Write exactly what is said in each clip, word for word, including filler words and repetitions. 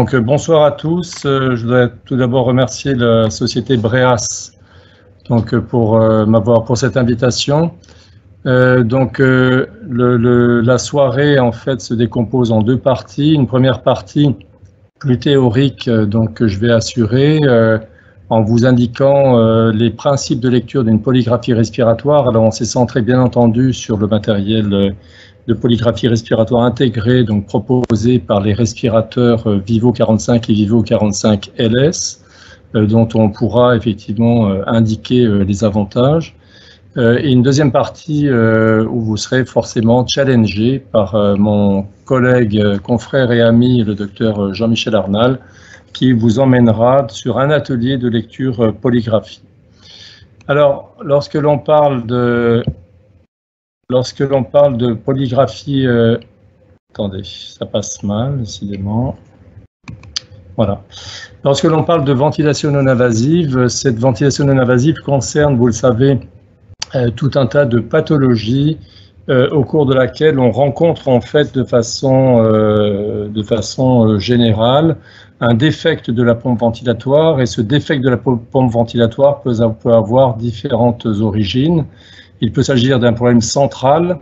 Donc, euh, bonsoir à tous. Euh, je voudrais tout d'abord remercier la société Breas donc, euh, pour euh, m'avoir pour cette invitation. Euh, donc, euh, le, le, la soirée en fait se décompose en deux parties. Une première partie plus théorique, euh, donc que je vais assurer euh, en vous indiquant euh, les principes de lecture d'une polygraphie respiratoire. Alors, on s'est centré bien entendu sur le matériel euh, de polygraphie respiratoire intégrée, donc proposé par les respirateurs euh, Vivo quarante-cinq et Vivo quarante-cinq L S, euh, dont on pourra effectivement euh, indiquer euh, les avantages. Euh, et une deuxième partie euh, où vous serez forcément challengé par euh, mon collègue, euh, confrère et ami, le docteur Jean-Michel Arnal, qui vous emmènera sur un atelier de lecture euh, polygraphie. Alors, lorsque l'on parle de lorsque l'on parle de polygraphie, euh, attendez, ça passe mal, décidément. Voilà. Lorsque l'on parle de ventilation non invasive, cette ventilation non invasive concerne, vous le savez, Euh, tout un tas de pathologies euh, au cours de laquelle on rencontre en fait de façon, euh, de façon euh, générale un défect de la pompe ventilatoire, et ce défect de la pompe ventilatoire peut, peut avoir différentes origines. Il peut s'agir d'un problème central,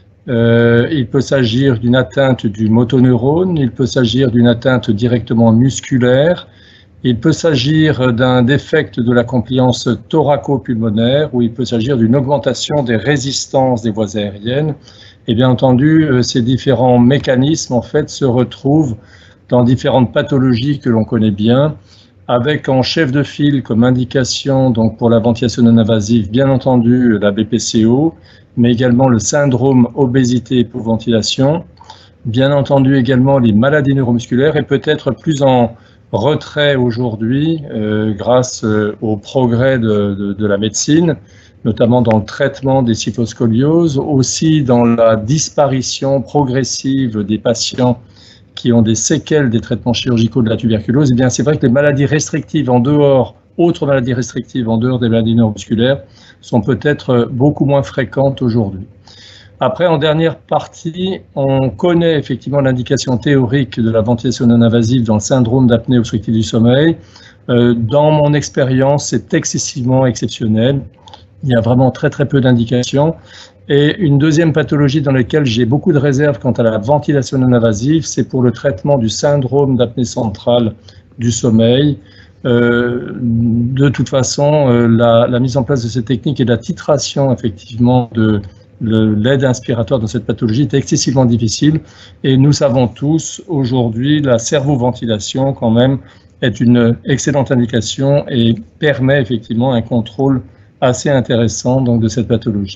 euh, il peut s'agir d'une atteinte du motoneurone, il peut s'agir d'une atteinte directement musculaire. Il peut s'agir d'un défect de la compliance thoraco-pulmonaire, ou il peut s'agir d'une augmentation des résistances des voies aériennes. Et bien entendu, ces différents mécanismes en fait se retrouvent dans différentes pathologies que l'on connaît bien, avec en chef de file comme indication donc pour la ventilation non invasive, bien entendu la B P C O, mais également le syndrome obésité-hypoventilation, bien entendu également les maladies neuromusculaires, et peut-être plus en retrait aujourd'hui euh, grâce euh, au progrès de, de, de la médecine, notamment dans le traitement des kyphoscolioses, aussi dans la disparition progressive des patients qui ont des séquelles des traitements chirurgicaux de la tuberculose. Et bien, c'est vrai que les maladies restrictives en dehors, autres maladies restrictives en dehors des maladies neuromusculaires, sont peut-être beaucoup moins fréquentes aujourd'hui. Après, en dernière partie, on connaît effectivement l'indication théorique de la ventilation non invasive dans le syndrome d'apnée obstructive du sommeil. Euh, dans mon expérience, c'est excessivement exceptionnel. Il y a vraiment très très peu d'indications. Et une deuxième pathologie dans laquelle j'ai beaucoup de réserves quant à la ventilation non invasive, c'est pour le traitement du syndrome d'apnée centrale du sommeil. Euh, de toute façon, euh, la, la mise en place de cette technique et de la titration effectivement de l'aide inspiratoire dans cette pathologie est excessivement difficile, et nous savons tous aujourd'hui la cerveau-ventilation quand même est une excellente indication et permet effectivement un contrôle assez intéressant donc de cette pathologie.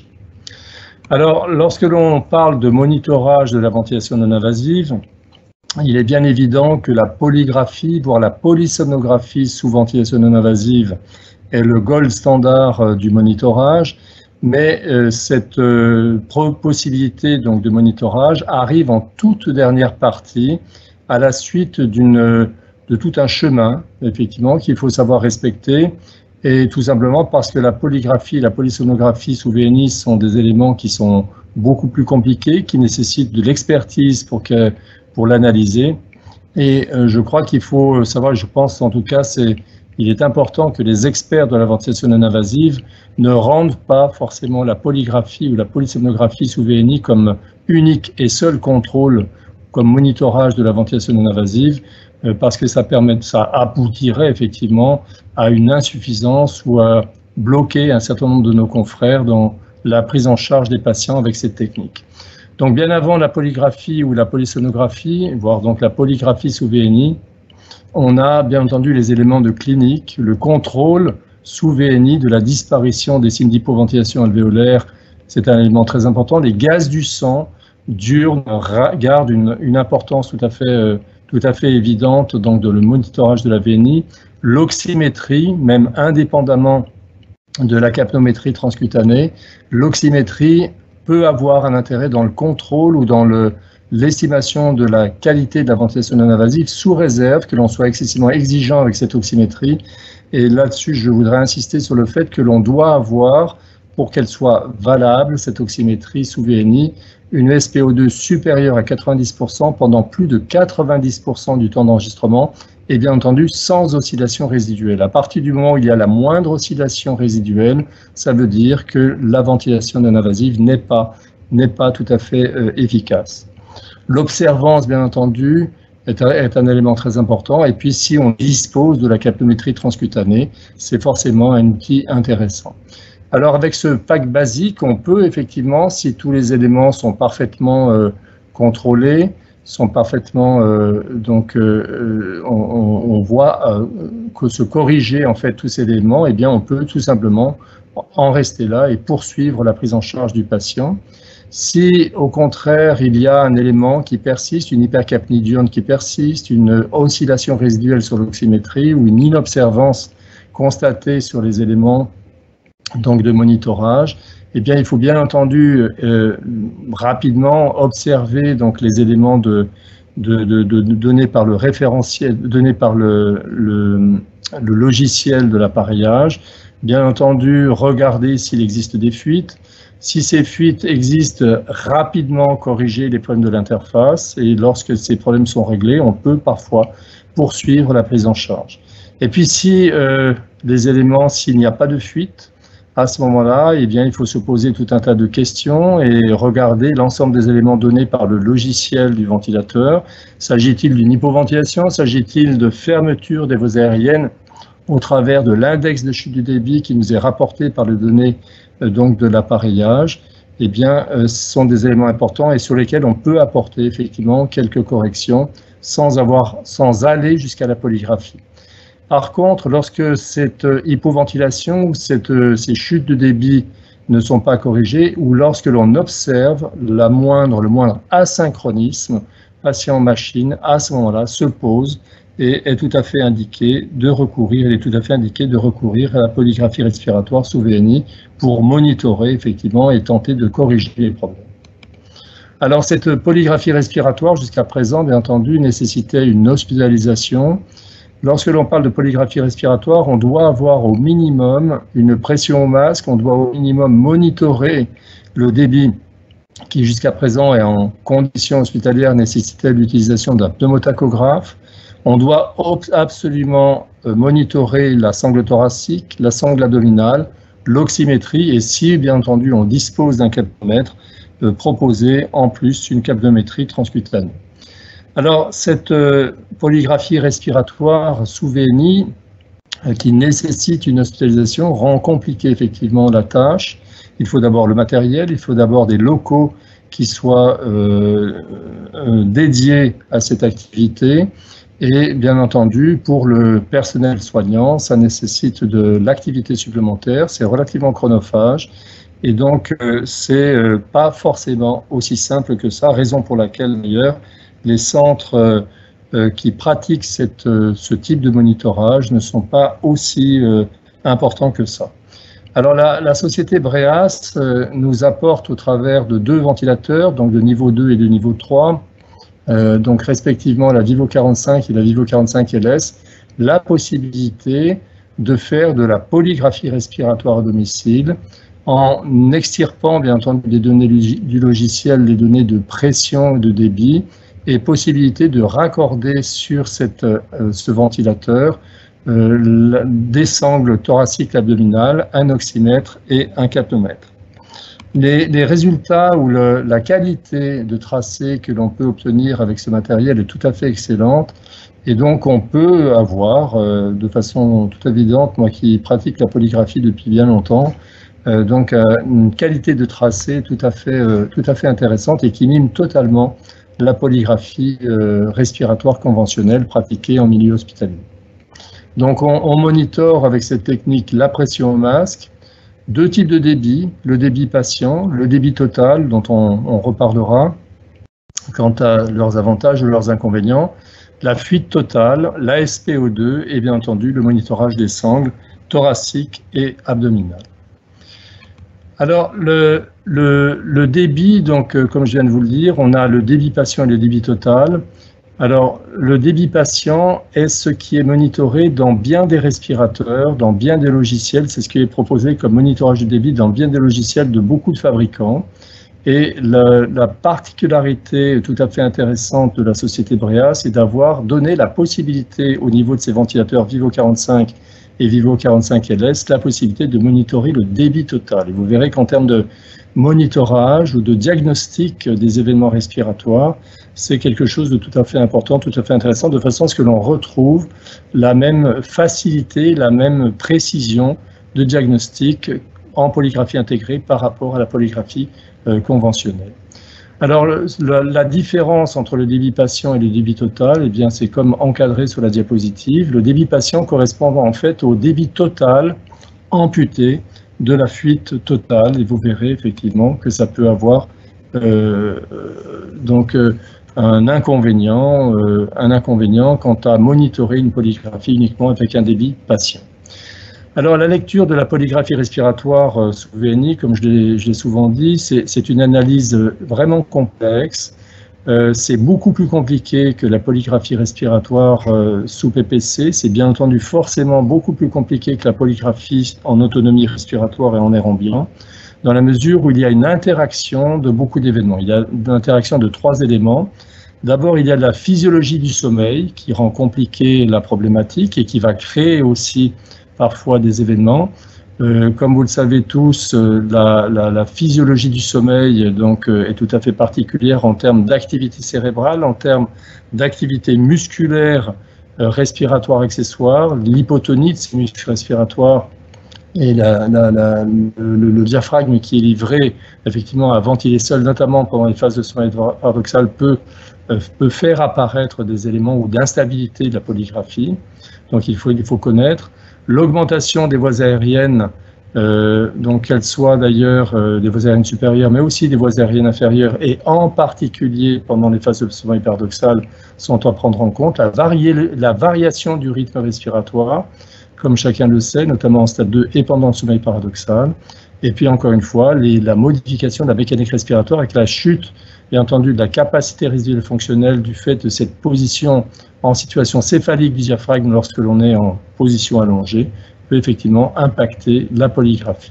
Alors, lorsque l'on parle de monitorage de la ventilation non invasive, il est bien évident que la polygraphie, voire la polysomnographie sous ventilation non invasive est le gold standard du monitorage. Mais euh, cette euh, possibilité donc de monitorage arrive en toute dernière partie à la suite d'une de tout un chemin effectivement qu'il faut savoir respecter, et tout simplement parce que la polygraphie et la polysomnographie sous V N I sont des éléments qui sont beaucoup plus compliqués, qui nécessitent de l'expertise pour que pour l'analyser. Et euh, je crois qu'il faut savoir, je pense en tout cas, c'est il est important que les experts de la ventilation non invasive ne rendent pas forcément la polygraphie ou la polysomnographie sous V N I comme unique et seul contrôle, comme monitorage de la ventilation non invasive, parce que ça permet, ça aboutirait effectivement à une insuffisance ou à bloquer un certain nombre de nos confrères dans la prise en charge des patients avec cette technique. Donc bien avant la polygraphie ou la polysomnographie, voire donc la polygraphie sous V N I, on a bien entendu les éléments de clinique, le contrôle sous V N I de la disparition des signes d'hypoventilation alvéolaire, c'est un élément très important. Les gaz du sang diurnes gardent une, une importance tout à fait, euh, tout à fait évidente donc dans le monitorage de la V N I. L'oxymétrie, même indépendamment de la capnométrie transcutanée, l'oxymétrie peut avoir un intérêt dans le contrôle ou dans le l'estimation de la qualité de la ventilation non invasive, sous réserve que l'on soit excessivement exigeant avec cette oxymétrie. Et là-dessus, je voudrais insister sur le fait que l'on doit avoir, pour qu'elle soit valable, cette oxymétrie sous V N I, une S P O deux supérieure à quatre-vingt-dix pour cent pendant plus de quatre-vingt-dix pour cent du temps d'enregistrement, et bien entendu sans oscillation résiduelle. À partir du moment où il y a la moindre oscillation résiduelle, ça veut dire que la ventilation non invasive n'est pas, n'est pas tout à fait euh, efficace. L'observance, bien entendu, est un, est un élément très important. Et puis, si on dispose de la capnométrie transcutanée, c'est forcément un outil intéressant. Alors, avec ce pack basique, on peut effectivement, si tous les éléments sont parfaitement euh, contrôlés, sont parfaitement, euh, donc, euh, on, on voit euh, que se corriger en fait tous ces éléments, eh bien, on peut tout simplement en rester là et poursuivre la prise en charge du patient. Si, au contraire, il y a un élément qui persiste, une hypercapnie diurne qui persiste, une oscillation résiduelle sur l'oxymétrie ou une inobservance constatée sur les éléments donc, de monitorage, eh bien, il faut bien entendu euh, rapidement observer donc, les éléments de, de, de, de, de donnés par le référentiel, donnés par le, le, le logiciel de l'appareillage. Bien entendu, regarder s'il existe des fuites. Si ces fuites existent, rapidement corriger les problèmes de l'interface. Et lorsque ces problèmes sont réglés, on peut parfois poursuivre la prise en charge. Et puis, si euh, les éléments, s'il n'y a pas de fuite, à ce moment-là, eh bien, il faut se poser tout un tas de questions et regarder l'ensemble des éléments donnés par le logiciel du ventilateur. S'agit-il d'une hypoventilation? S'agit-il de fermeture des voies aériennes au travers de l'index de chute du débit qui nous est rapporté par les données euh, donc de l'appareillage? Eh bien, euh, ce sont des éléments importants et sur lesquels on peut apporter effectivement quelques corrections sans avoir, sans aller jusqu'à la polygraphie. Par contre, lorsque cette hypoventilation ou cette, ces chutes de débit ne sont pas corrigées, ou lorsque l'on observe la moindre, le moindre asynchronisme patient-machine, à ce moment-là, se pose et est tout à fait indiqué de recourir, il est tout à fait indiqué de recourir à la polygraphie respiratoire sous V N I pour monitorer effectivement et tenter de corriger les problèmes. Alors, cette polygraphie respiratoire, jusqu'à présent, bien entendu, nécessitait une hospitalisation. Lorsque l'on parle de polygraphie respiratoire, on doit avoir au minimum une pression au masque, on doit au minimum monitorer le débit qui jusqu'à présent est en condition hospitalière nécessitait l'utilisation d'un pneumotachographe. On doit absolument monitorer la sangle thoracique, la sangle abdominale, l'oxymétrie et si bien entendu on dispose d'un capnomètre, euh, proposer en plus une capnométrie transcutanée. Alors, cette euh, polygraphie respiratoire sous V N I, euh, qui nécessite une hospitalisation, rend compliquée effectivement la tâche. Il faut d'abord le matériel, il faut d'abord des locaux qui soient euh, euh, dédiés à cette activité. Et bien entendu, pour le personnel soignant, ça nécessite de l'activité supplémentaire, c'est relativement chronophage. Et donc, euh, c'est euh, pas forcément aussi simple que ça, raison pour laquelle d'ailleurs, les centres euh, euh, qui pratiquent cette, euh, ce type de monitorage ne sont pas aussi euh, importants que ça. Alors la, la société Breas euh, nous apporte au travers de deux ventilateurs, donc de niveau deux et de niveau trois, euh, donc respectivement la Vivo quarante-cinq et la Vivo quarante-cinq L S, la possibilité de faire de la polygraphie respiratoire à domicile en extirpant bien entendu des données du logiciel, les données de pression et de débit, et possibilité de raccorder sur cette, euh, ce ventilateur euh, la, des sangles thoraciques abdominales, un oxymètre et un capnomètre. Les, les résultats ou le, la qualité de tracé que l'on peut obtenir avec ce matériel est tout à fait excellente et donc on peut avoir euh, de façon tout évidente, moi qui pratique la polygraphie depuis bien longtemps, euh, donc euh, une qualité de tracé tout à fait, euh, tout à fait intéressante et qui mime totalement la polygraphie euh, respiratoire conventionnelle pratiquée en milieu hospitalier. Donc on, on monitore avec cette technique la pression au masque, deux types de débit, le débit patient, le débit total dont on, on reparlera quant à leurs avantages et leurs inconvénients, la fuite totale, la S P O deux et bien entendu le monitorage des sangles thoraciques et abdominales. Alors, le, le, le débit, donc, euh, comme je viens de vous le dire, on a le débit patient et le débit total. Alors, le débit patient est ce qui est monitoré dans bien des respirateurs, dans bien des logiciels. C'est ce qui est proposé comme monitorage du débit dans bien des logiciels de beaucoup de fabricants. Et la, la particularité tout à fait intéressante de la société Brea, c'est d'avoir donné la possibilité au niveau de ces ventilateurs Vivo quarante-cinq et Vivo quarante-cinq L S, la possibilité de monitorer le débit total. Et vous verrez qu'en termes de monitorage ou de diagnostic des événements respiratoires, c'est quelque chose de tout à fait important, tout à fait intéressant, de façon à ce que l'on retrouve la même facilité, la même précision de diagnostic en polygraphie intégrée par rapport à la polygraphie euh, conventionnelle. Alors, la, la différence entre le débit patient et le débit total, eh bien, c'est comme encadré sur la diapositive. Le débit patient correspond en fait au débit total amputé de la fuite totale, et vous verrez effectivement que ça peut avoir euh, donc euh, un inconvénient, euh, un inconvénient quant à monitorer une polygraphie uniquement avec un débit patient. Alors, la lecture de la polygraphie respiratoire euh, sous V N I, comme je l'ai souvent dit, c'est une analyse vraiment complexe. Euh, c'est beaucoup plus compliqué que la polygraphie respiratoire euh, sous P P C. C'est bien entendu forcément beaucoup plus compliqué que la polygraphie en autonomie respiratoire et en air ambiant, dans la mesure où il y a une interaction de beaucoup d'événements. Il y a une interaction de trois éléments. D'abord, il y a la physiologie du sommeil qui rend compliquée la problématique et qui va créer aussi parfois des événements. Euh, comme vous le savez tous, euh, la, la, la physiologie du sommeil donc, euh, est tout à fait particulière en termes d'activité cérébrale, en termes d'activité musculaire, euh, respiratoire accessoire, l'hypotonie de ces muscles respiratoires et la, la, la, le, le diaphragme qui est livré effectivement à ventiler seul, notamment pendant les phases de sommeil paradoxal, peut, euh, peut faire apparaître des éléments ou d'instabilité de la polygraphie. Donc il faut, il faut connaître. L'augmentation des voies aériennes, euh, donc qu'elles soient d'ailleurs euh, des voies aériennes supérieures, mais aussi des voies aériennes inférieures, et en particulier pendant les phases de sommeil paradoxal, sont à prendre en compte. La, varier, la variation du rythme respiratoire, comme chacun le sait, notamment en stade deux et pendant le sommeil paradoxal. Et puis encore une fois, les, la modification de la mécanique respiratoire avec la chute, bien entendu, de la capacité résiduelle fonctionnelle du fait de cette position en situation céphalique du diaphragme lorsque l'on est en position allongée, peut effectivement impacter la polygraphie.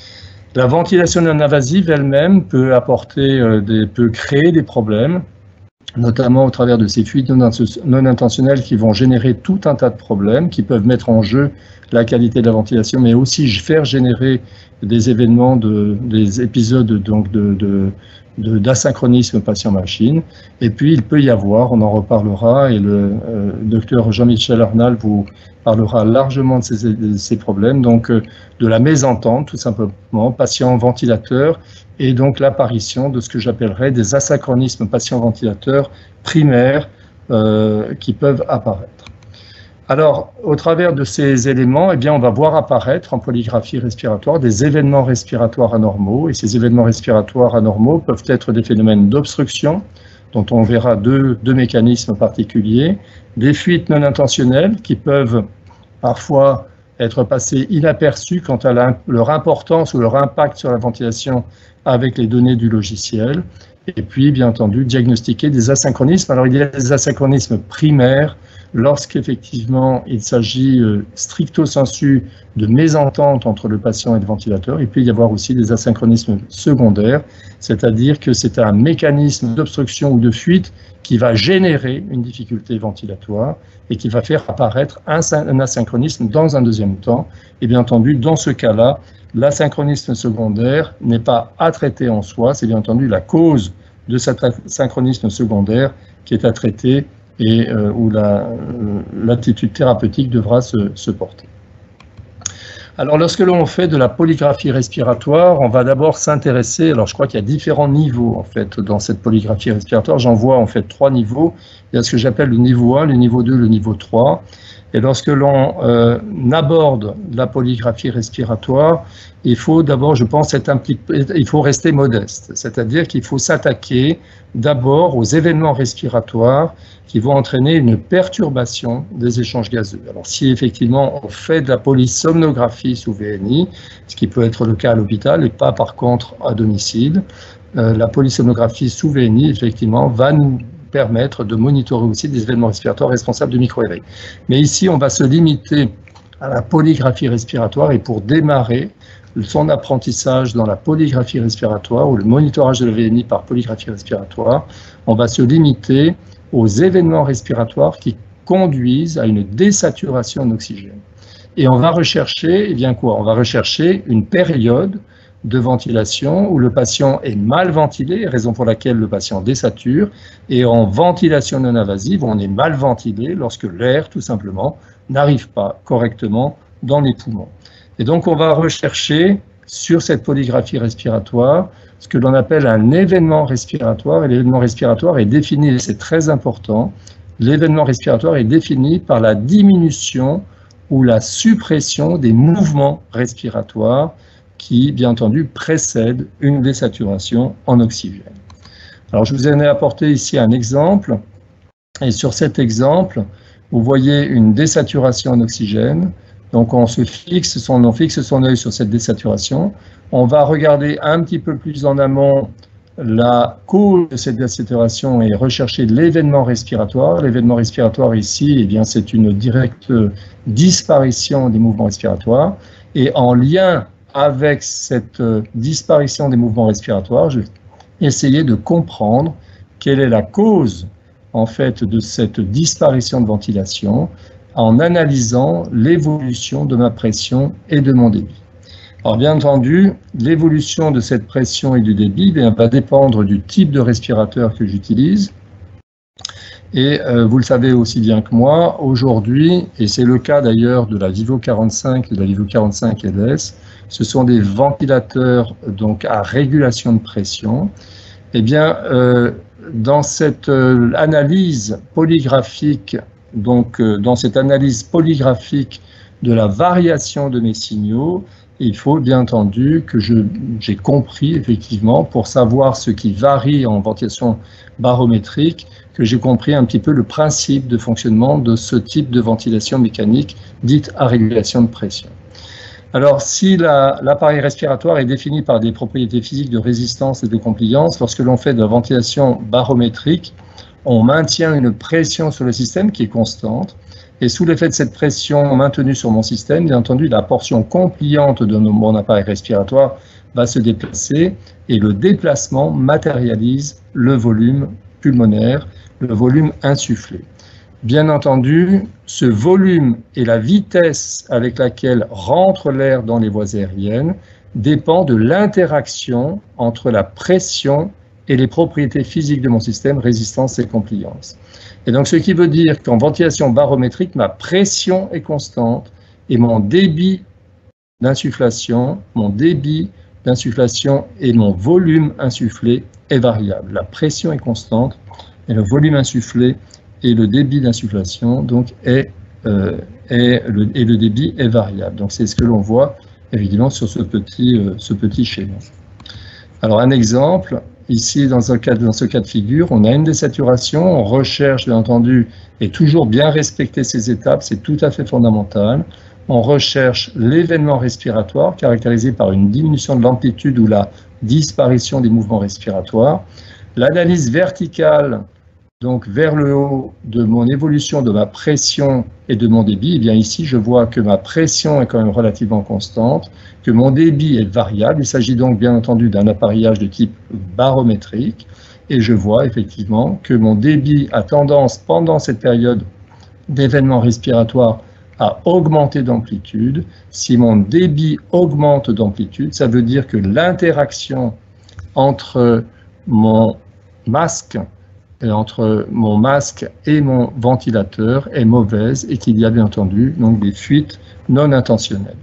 La ventilation non invasive elle-même peut apporter, euh, des, peut créer des problèmes, notamment au travers de ces fuites non, non intentionnelles qui vont générer tout un tas de problèmes, qui peuvent mettre en jeu la qualité de la ventilation, mais aussi faire générer des événements, de, des épisodes donc de, de d'asynchronisme patient-machine. Et puis, il peut y avoir, on en reparlera, et le euh, docteur Jean-Michel Arnal vous parlera largement de ces, de ces problèmes, donc euh, de la mésentente, tout simplement, patient-ventilateur, et donc l'apparition de ce que j'appellerais des asynchronismes patient-ventilateur primaires euh, qui peuvent apparaître. Alors, au travers de ces éléments, eh bien, on va voir apparaître en polygraphie respiratoire des événements respiratoires anormaux. Et ces événements respiratoires anormaux peuvent être des phénomènes d'obstruction, dont on verra deux, deux mécanismes particuliers, des fuites non intentionnelles qui peuvent parfois être passées inaperçues quant à la, leur importance ou leur impact sur la ventilation avec les données du logiciel. Et puis, bien entendu, diagnostiquer des asynchronismes. Alors, il y a des asynchronismes primaires, lorsqu'effectivement il s'agit euh, stricto sensu de mésentente entre le patient et le ventilateur. Il peut y avoir aussi des asynchronismes secondaires, c'est-à-dire que c'est un mécanisme d'obstruction ou de fuite qui va générer une difficulté ventilatoire et qui va faire apparaître un, un asynchronisme dans un deuxième temps. Et bien entendu, dans ce cas-là, l'asynchronisme secondaire n'est pas à traiter en soi, c'est bien entendu la cause de cet asynchronisme secondaire qui est à traiter et euh, où l'attitude thérapeutique devra se, se porter. Alors, lorsque l'on fait de la polygraphie respiratoire, on va d'abord s'intéresser, alors je crois qu'il y a différents niveaux en fait dans cette polygraphie respiratoire, j'en vois en fait trois niveaux. Il y a ce que j'appelle le niveau un, le niveau deux, le niveau trois. Et lorsque l'on euh, aborde la polygraphie respiratoire, il faut d'abord, je pense, être impliqué, il faut rester modeste. C'est-à-dire qu'il faut s'attaquer d'abord aux événements respiratoires qui vont entraîner une perturbation des échanges gazeux. Alors, si effectivement on fait de la polysomnographie sous V N I, ce qui peut être le cas à l'hôpital et pas par contre à domicile, euh, la polysomnographie sous V N I, effectivement, va nous permettre de monitorer aussi des événements respiratoires responsables de micro-éveil. Mais ici, on va se limiter à la polygraphie respiratoire et pour démarrer, son apprentissage dans la polygraphie respiratoire ou le monitorage de la V N I par polygraphie respiratoire, on va se limiter aux événements respiratoires qui conduisent à une désaturation en oxygène. Et on va rechercher, eh bien quoi? On va rechercher une période de ventilation où le patient est mal ventilé, raison pour laquelle le patient désature, et en ventilation non invasive, on est mal ventilé lorsque l'air, tout simplement, n'arrive pas correctement dans les poumons. Et donc, on va rechercher sur cette polygraphie respiratoire ce que l'on appelle un événement respiratoire, et l'événement respiratoire est défini, et c'est très important, l'événement respiratoire est défini par la diminution ou la suppression des mouvements respiratoires qui, bien entendu, précède une désaturation en oxygène. Alors, je vous en ai apporté ici un exemple, et sur cet exemple, vous voyez une désaturation en oxygène. Donc, on se fixe son, on fixe son œil sur cette désaturation. On va regarder un petit peu plus en amont la cause de cette désaturation et rechercher l'événement respiratoire. L'événement respiratoire ici, eh bien, c'est une directe disparition des mouvements respiratoires. Et en lien avec cette disparition des mouvements respiratoires, je vais essayer de comprendre quelle est la cause en fait de cette disparition de ventilation en analysant l'évolution de ma pression et de mon débit. Alors bien entendu, l'évolution de cette pression et du débit bien, va dépendre du type de respirateur que j'utilise. Et euh, vous le savez aussi bien que moi, aujourd'hui, et c'est le cas d'ailleurs de la Vivo quarante-cinq et de la Vivo quarante-cinq L S, ce sont des ventilateurs donc à régulation de pression. Eh bien, euh, dans cette euh, analyse polygraphique, donc euh, dans cette analyse polygraphique de la variation de mes signaux, il faut bien entendu que j'ai compris effectivement, pour savoir ce qui varie en ventilation barométrique, que j'ai compris un petit peu le principe de fonctionnement de ce type de ventilation mécanique dite à régulation de pression. Alors, si l'appareil respiratoire est défini par des propriétés physiques de résistance et de compliance, lorsque l'on fait de la ventilation barométrique, on maintient une pression sur le système qui est constante. Et sous l'effet de cette pression maintenue sur mon système, bien entendu, la portion compliante de mon appareil respiratoire va se déplacer et le déplacement matérialise le volume pulmonaire, le volume insufflé. Bien entendu, ce volume et la vitesse avec laquelle rentre l'air dans les voies aériennes dépend de l'interaction entre la pression et les propriétés physiques de mon système, résistance et compliance. Et donc, ce qui veut dire qu'en ventilation barométrique, ma pression est constante et mon débit d'insufflation, mon débit d'insufflation et mon volume insufflé est variable. La pression est constante et le volume insufflé et le débit d'insufflation donc est, euh, est le, et le débit est variable. Donc, c'est ce que l'on voit évidemment sur ce petit, euh, ce petit schéma. Alors, un exemple. Ici, dans, un cas, dans ce cas de figure, on a une désaturation, on recherche, bien entendu, et toujours bien respecter ces étapes, c'est tout à fait fondamental. On recherche l'événement respiratoire, caractérisé par une diminution de l'amplitude ou la disparition des mouvements respiratoires. L'analyse verticale, donc vers le haut, de mon évolution de ma pression et de mon débit, et bien ici, je vois que ma pression est quand même relativement constante, que mon débit est variable. Il s'agit donc bien entendu d'un appareillage de type barométrique. Et je vois effectivement que mon débit a tendance, pendant cette période d'événement respiratoire, à augmenter d'amplitude. Si mon débit augmente d'amplitude, ça veut dire que l'interaction entre mon masque et entre mon masque et mon ventilateur est mauvaise et qu'il y a bien entendu donc des fuites non intentionnelles.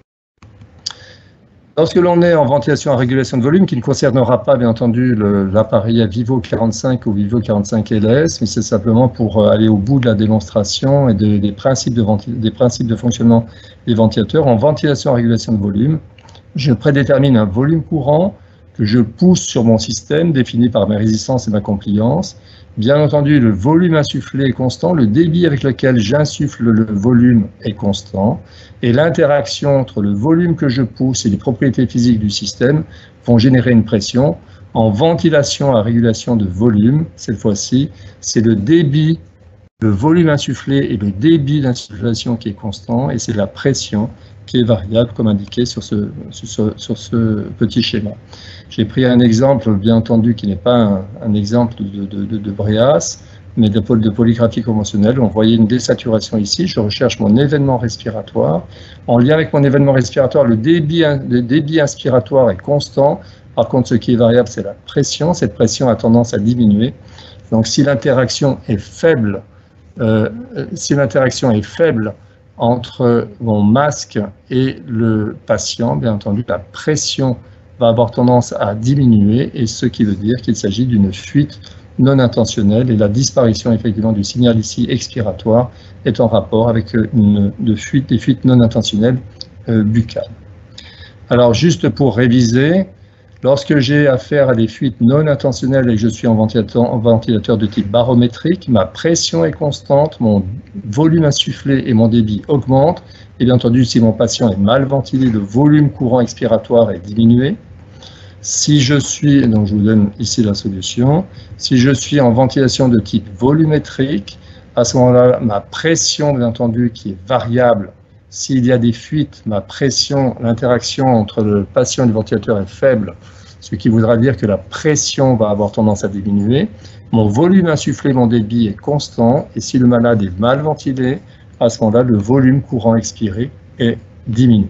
Lorsque l'on est en ventilation à régulation de volume, qui ne concernera pas bien entendu l'appareil Vivo quarante-cinq ou Vivo quarante-cinq L S, mais c'est simplement pour aller au bout de la démonstration et des, des, principes de des principes de fonctionnement des ventilateurs, en ventilation à régulation de volume, je prédétermine un volume courant que je pousse sur mon système, défini par mes résistances et ma compliance. Bien entendu, le volume insufflé est constant, le débit avec lequel j'insuffle le volume est constant, et l'interaction entre le volume que je pousse et les propriétés physiques du système vont générer une pression. En ventilation à régulation de volume, cette fois-ci, c'est le débit, le volume insufflé et le débit d'insufflation qui est constant, et c'est la pression qui est variable, comme indiqué sur ce, sur ce, sur ce petit schéma. J'ai pris un exemple, bien entendu, qui n'est pas un, un exemple de, de, de, de Breas, mais de, de polygraphie conventionnelle. On voyait une désaturation ici. Je recherche mon événement respiratoire. En lien avec mon événement respiratoire, le débit, le débit inspiratoire est constant. Par contre, ce qui est variable, c'est la pression. Cette pression a tendance à diminuer. Donc, si l'interaction est faible, euh, si l'interaction est faible entre mon masque et le patient, bien entendu, la pression va avoir tendance à diminuer, et ce qui veut dire qu'il s'agit d'une fuite non intentionnelle, et la disparition effectivement du signal ici expiratoire est en rapport avec une de fuite, des fuites non intentionnelles euh, buccales. Alors, juste pour réviser, lorsque j'ai affaire à des fuites non intentionnelles et que je suis en ventilateur, en ventilateur de type barométrique, ma pression est constante, mon volume insufflé et mon débit augmentent. Et bien entendu, si mon patient est mal ventilé, le volume courant expiratoire est diminué. Si je suis, donc je vous donne ici la solution, si je suis en ventilation de type volumétrique, à ce moment-là, ma pression, bien entendu, qui est variable, s'il y a des fuites, ma pression, l'interaction entre le patient et le ventilateur est faible, ce qui voudra dire que la pression va avoir tendance à diminuer. Mon volume insufflé, mon débit est constant, et si le malade est mal ventilé, à ce moment-là, le volume courant expiré est diminué.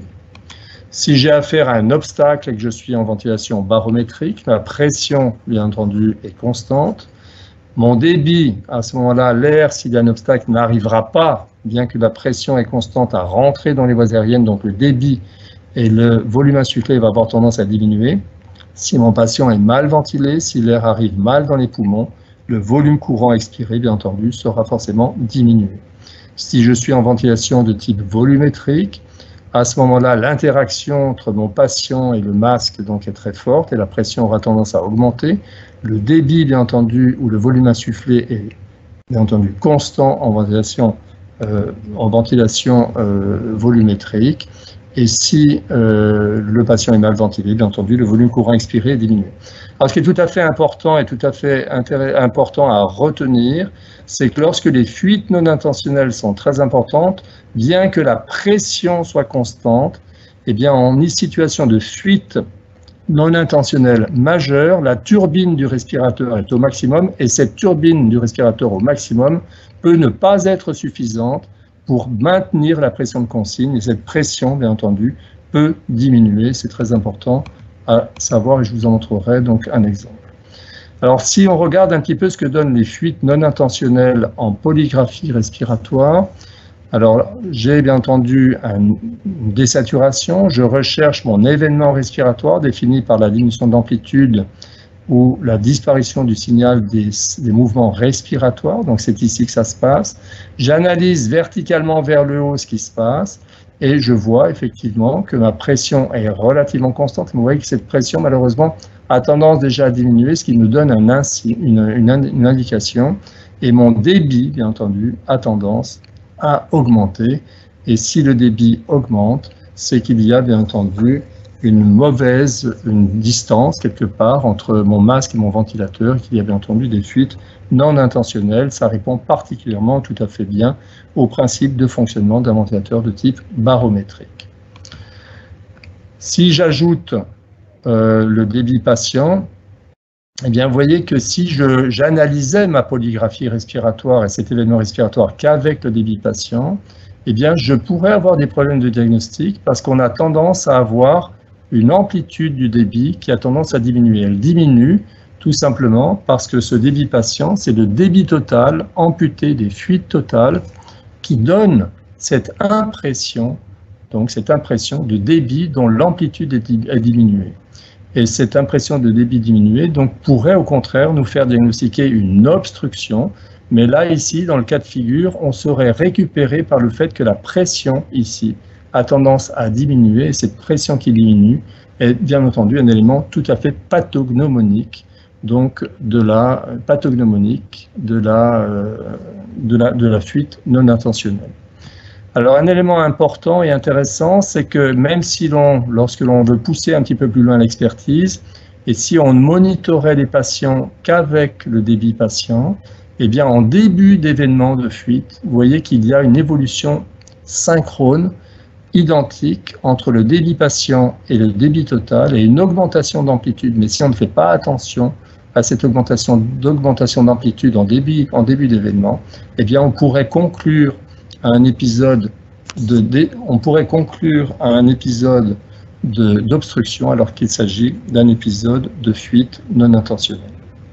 Si j'ai affaire à un obstacle et que je suis en ventilation barométrique, ma pression, bien entendu, est constante. Mon débit, à ce moment-là, l'air, s'il y a un obstacle, n'arrivera pas, bien que la pression est constante, à rentrer dans les voies aériennes, donc le débit et le volume insufflé va avoir tendance à diminuer. Si mon patient est mal ventilé, si l'air arrive mal dans les poumons, le volume courant expiré, bien entendu, sera forcément diminué. Si je suis en ventilation de type volumétrique, à ce moment-là, l'interaction entre mon patient et le masque donc, est très forte et la pression aura tendance à augmenter. Le débit, bien entendu, ou le volume insufflé est bien entendu constant en ventilation, euh, en ventilation euh, volumétrique. Et si euh, le patient est mal ventilé, bien entendu, le volume courant expiré est diminué. Alors, ce qui est tout à fait important et tout à fait important à retenir, c'est que lorsque les fuites non intentionnelles sont très importantes, bien que la pression soit constante, eh bien, en une situation de fuite non intentionnelle majeure, la turbine du respirateur est au maximum, et cette turbine du respirateur au maximum peut ne pas être suffisante pour maintenir la pression de consigne, et cette pression, bien entendu, peut diminuer. C'est très important à savoir, et je vous en montrerai donc un exemple. Alors, si on regarde un petit peu ce que donnent les fuites non intentionnelles en polygraphie respiratoire, alors j'ai bien entendu une désaturation, je recherche mon événement respiratoire défini par la diminution d'amplitude ou la disparition du signal des, des mouvements respiratoires, donc c'est ici que ça se passe. J'analyse verticalement vers le haut ce qui se passe et je vois effectivement que ma pression est relativement constante. Vous voyez que cette pression, malheureusement, a tendance déjà à diminuer, ce qui nous donne un insi, une, une, une indication. Et mon débit, bien entendu, a tendance à augmenter. Et si le débit augmente, c'est qu'il y a, bien entendu, une mauvaise une distance quelque part entre mon masque et mon ventilateur, qu'il y a bien entendu des fuites non intentionnelles. Ça répond particulièrement tout à fait bien au principe de fonctionnement d'un ventilateur de type barométrique. Si j'ajoute euh, le débit patient, eh bien, vous voyez que si j'analysais ma polygraphie respiratoire et cet événement respiratoire qu'avec le débit patient, eh bien, je pourrais avoir des problèmes de diagnostic parce qu'on a tendance à avoir une amplitude du débit qui a tendance à diminuer. Elle diminue tout simplement parce que ce débit patient, c'est le débit total amputé des fuites totales qui donne cette impression, donc cette impression de débit dont l'amplitude est diminuée. Et cette impression de débit diminué donc, pourrait au contraire nous faire diagnostiquer une obstruction, mais là, ici, dans le cas de figure, on serait récupéré par le fait que la pression, ici, a tendance à diminuer, et cette pression qui diminue est bien entendu un élément tout à fait pathognomonique, donc de la pathognomonique de la, euh, de la, de la fuite non intentionnelle. Alors un élément important et intéressant, c'est que même si l'on, lorsque l'on veut pousser un petit peu plus loin l'expertise, et si on ne monitorait les patients qu'avec le débit patient, eh bien en début d'événement de fuite, vous voyez qu'il y a une évolution synchrone identique entre le débit patient et le débit total et une augmentation d'amplitude. Mais si on ne fait pas attention à cette augmentation d'augmentation d'amplitude en début, en début d'événement, eh bien on pourrait conclure à un épisode de, de on pourrait conclure à un épisode d'obstruction alors qu'il s'agit d'un épisode de fuite non intentionnelle.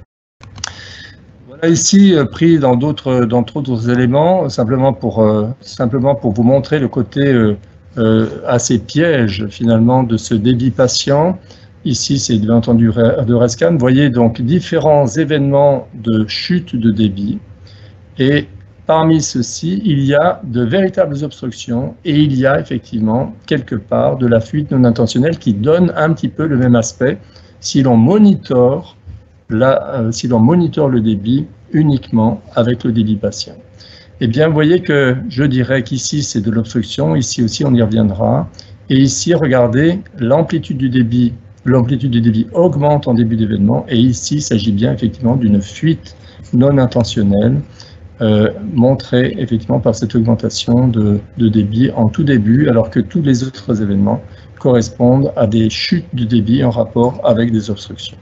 Voilà ici pris dans d'autres dans d'autres éléments, simplement pour euh, simplement pour vous montrer le côté euh, euh, assez piège finalement de ce débit patient. Ici, c'est bien entendu de ResCan. Vous voyez donc différents événements de chute de débit et parmi ceux-ci, il y a de véritables obstructions et il y a effectivement quelque part de la fuite non intentionnelle qui donne un petit peu le même aspect si l'on monitore, la, euh, si l'on monitore le débit uniquement avec le débit patient. Eh bien, vous voyez que je dirais qu'ici, c'est de l'obstruction, ici aussi, on y reviendra. Et ici, regardez, l'amplitude du débit, l'amplitude du débit augmente en début d'événement et ici, il s'agit bien effectivement d'une fuite non intentionnelle Euh, montré effectivement par cette augmentation de, de débit en tout début, alors que tous les autres événements correspondent à des chutes de débit en rapport avec des obstructions,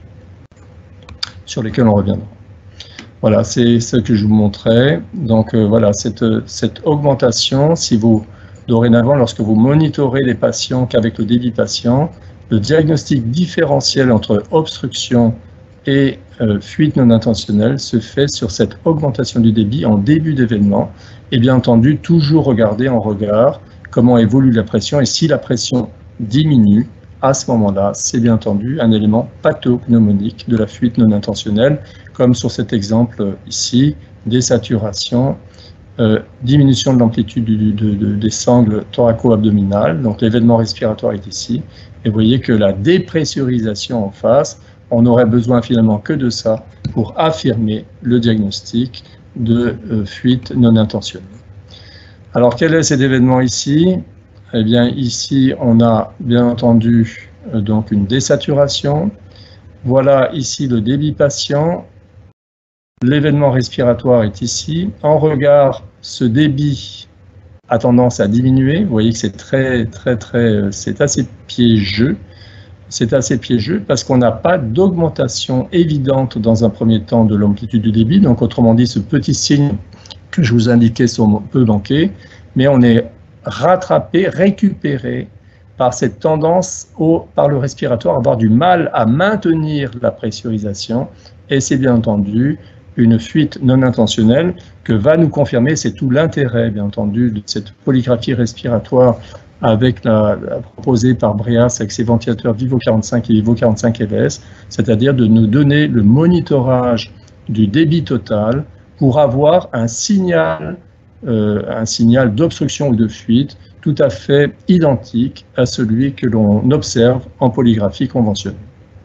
sur lesquelles on reviendra. Voilà, c'est ce que je vous montrais. Donc euh, voilà, cette, cette augmentation, si vous, dorénavant, lorsque vous monitorez les patients qu'avec le débit patient, le diagnostic différentiel entre obstruction et euh, fuite non intentionnelle se fait sur cette augmentation du débit en début d'événement et bien entendu toujours regarder en regard comment évolue la pression et si la pression diminue, à ce moment-là, c'est bien entendu un élément pathopneumonique de la fuite non intentionnelle comme sur cet exemple ici, désaturation, euh, diminution de l'amplitude de, de, des sangles thoraco-abdominales, donc l'événement respiratoire est ici et vous voyez que la dépressurisation en face, on n'aurait besoin finalement que de ça pour affirmer le diagnostic de euh, fuite non intentionnelle. Alors, quel est cet événement ici? Eh bien, ici, on a bien entendu euh, donc une désaturation. Voilà ici le débit patient. L'événement respiratoire est ici. En regard, ce débit a tendance à diminuer. Vous voyez que c'est très, très, très, c'est assez piégeux. C'est assez piégeux parce qu'on n'a pas d'augmentation évidente dans un premier temps de l'amplitude du débit. Donc, autrement dit, ce petit signe que je vous indiquais peut manquer, mais on est rattrapé, récupéré par cette tendance au, par le respiratoire à avoir du mal à maintenir la pressurisation. Et c'est bien entendu une fuite non intentionnelle que va nous confirmer, c'est tout l'intérêt, bien entendu, de cette polygraphie respiratoire avec la, la proposée par Breas avec ses ventilateurs Vivo quarante-cinq et Vivo quarante-cinq L S, c'est-à-dire de nous donner le monitorage du débit total pour avoir un signal, euh, un signal d'obstruction ou de fuite tout à fait identique à celui que l'on observe en polygraphie conventionnelle.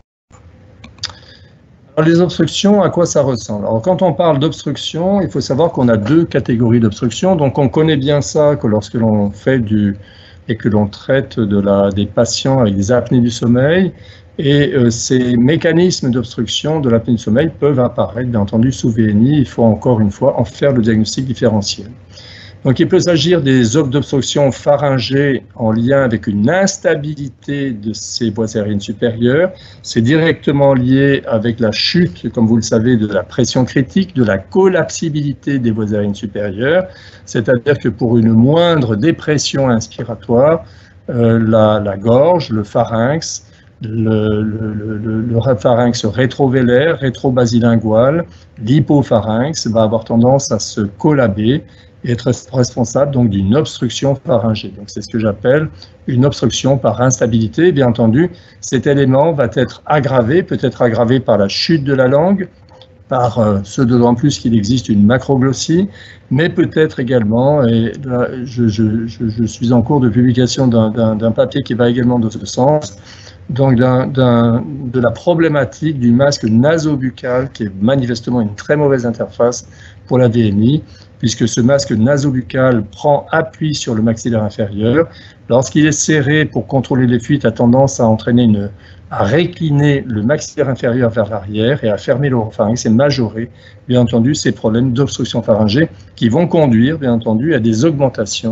Alors, les obstructions, à quoi ça ressemble? Alors, quand on parle d'obstruction, il faut savoir qu'on a deux catégories d'obstruction. Donc, on connaît bien ça que lorsque l'on fait du et que l'on traite de la, des patients avec des apnées du sommeil. Et euh, ces mécanismes d'obstruction de l'apnée du sommeil peuvent apparaître, bien entendu, sous V N I. Il faut encore une fois en faire le diagnostic différentiel. Donc, il peut s'agir des d'obstruction pharyngée en lien avec une instabilité de ces voies aériennes supérieures. C'est directement lié avec la chute, comme vous le savez, de la pression critique, de la collapsibilité des voies aériennes supérieures. C'est-à-dire que pour une moindre dépression inspiratoire, euh, la, la gorge, le pharynx, le, le, le, le pharynx rétrovélaire, rétrobasilingual, l'hypopharynx va avoir tendance à se collaber et être responsable donc d'une obstruction pharyngée. Donc c'est ce que j'appelle une obstruction par instabilité. Bien entendu, cet élément va être aggravé, peut être aggravé par la chute de la langue, par euh, ce d'autant plus qu'il existe une macroglossie, mais peut-être également, et là, je, je, je, je suis en cours de publication d'un papier qui va également dans ce sens, donc d'un, d'un, de la problématique du masque nasobuccal qui est manifestement une très mauvaise interface pour la V N I, puisque ce masque nasobuccal prend appui sur le maxillaire inférieur. Lorsqu'il est serré pour contrôler les fuites, a tendance à entraîner une, à récliner le maxillaire inférieur vers l'arrière et à fermer l'oropharynx et majorer, bien entendu, ces problèmes d'obstruction pharyngée qui vont conduire, bien entendu, à des augmentations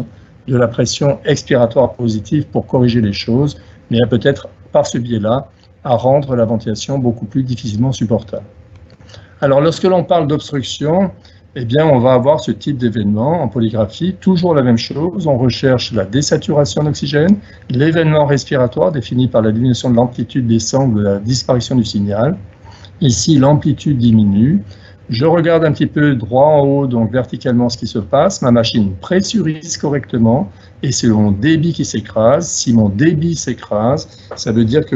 de la pression expiratoire positive pour corriger les choses, mais peut-être par ce biais-là à rendre la ventilation beaucoup plus difficilement supportable. Alors lorsque l'on parle d'obstruction, eh bien on va avoir ce type d'événement en polygraphie, toujours la même chose, on recherche la désaturation d'oxygène, l'événement respiratoire défini par la diminution de l'amplitude des sangles de la disparition du signal. Ici l'amplitude diminue. Je regarde un petit peu droit en haut, donc verticalement ce qui se passe. Ma machine pressurise correctement et c'est mon débit qui s'écrase. Si mon débit s'écrase, ça veut dire que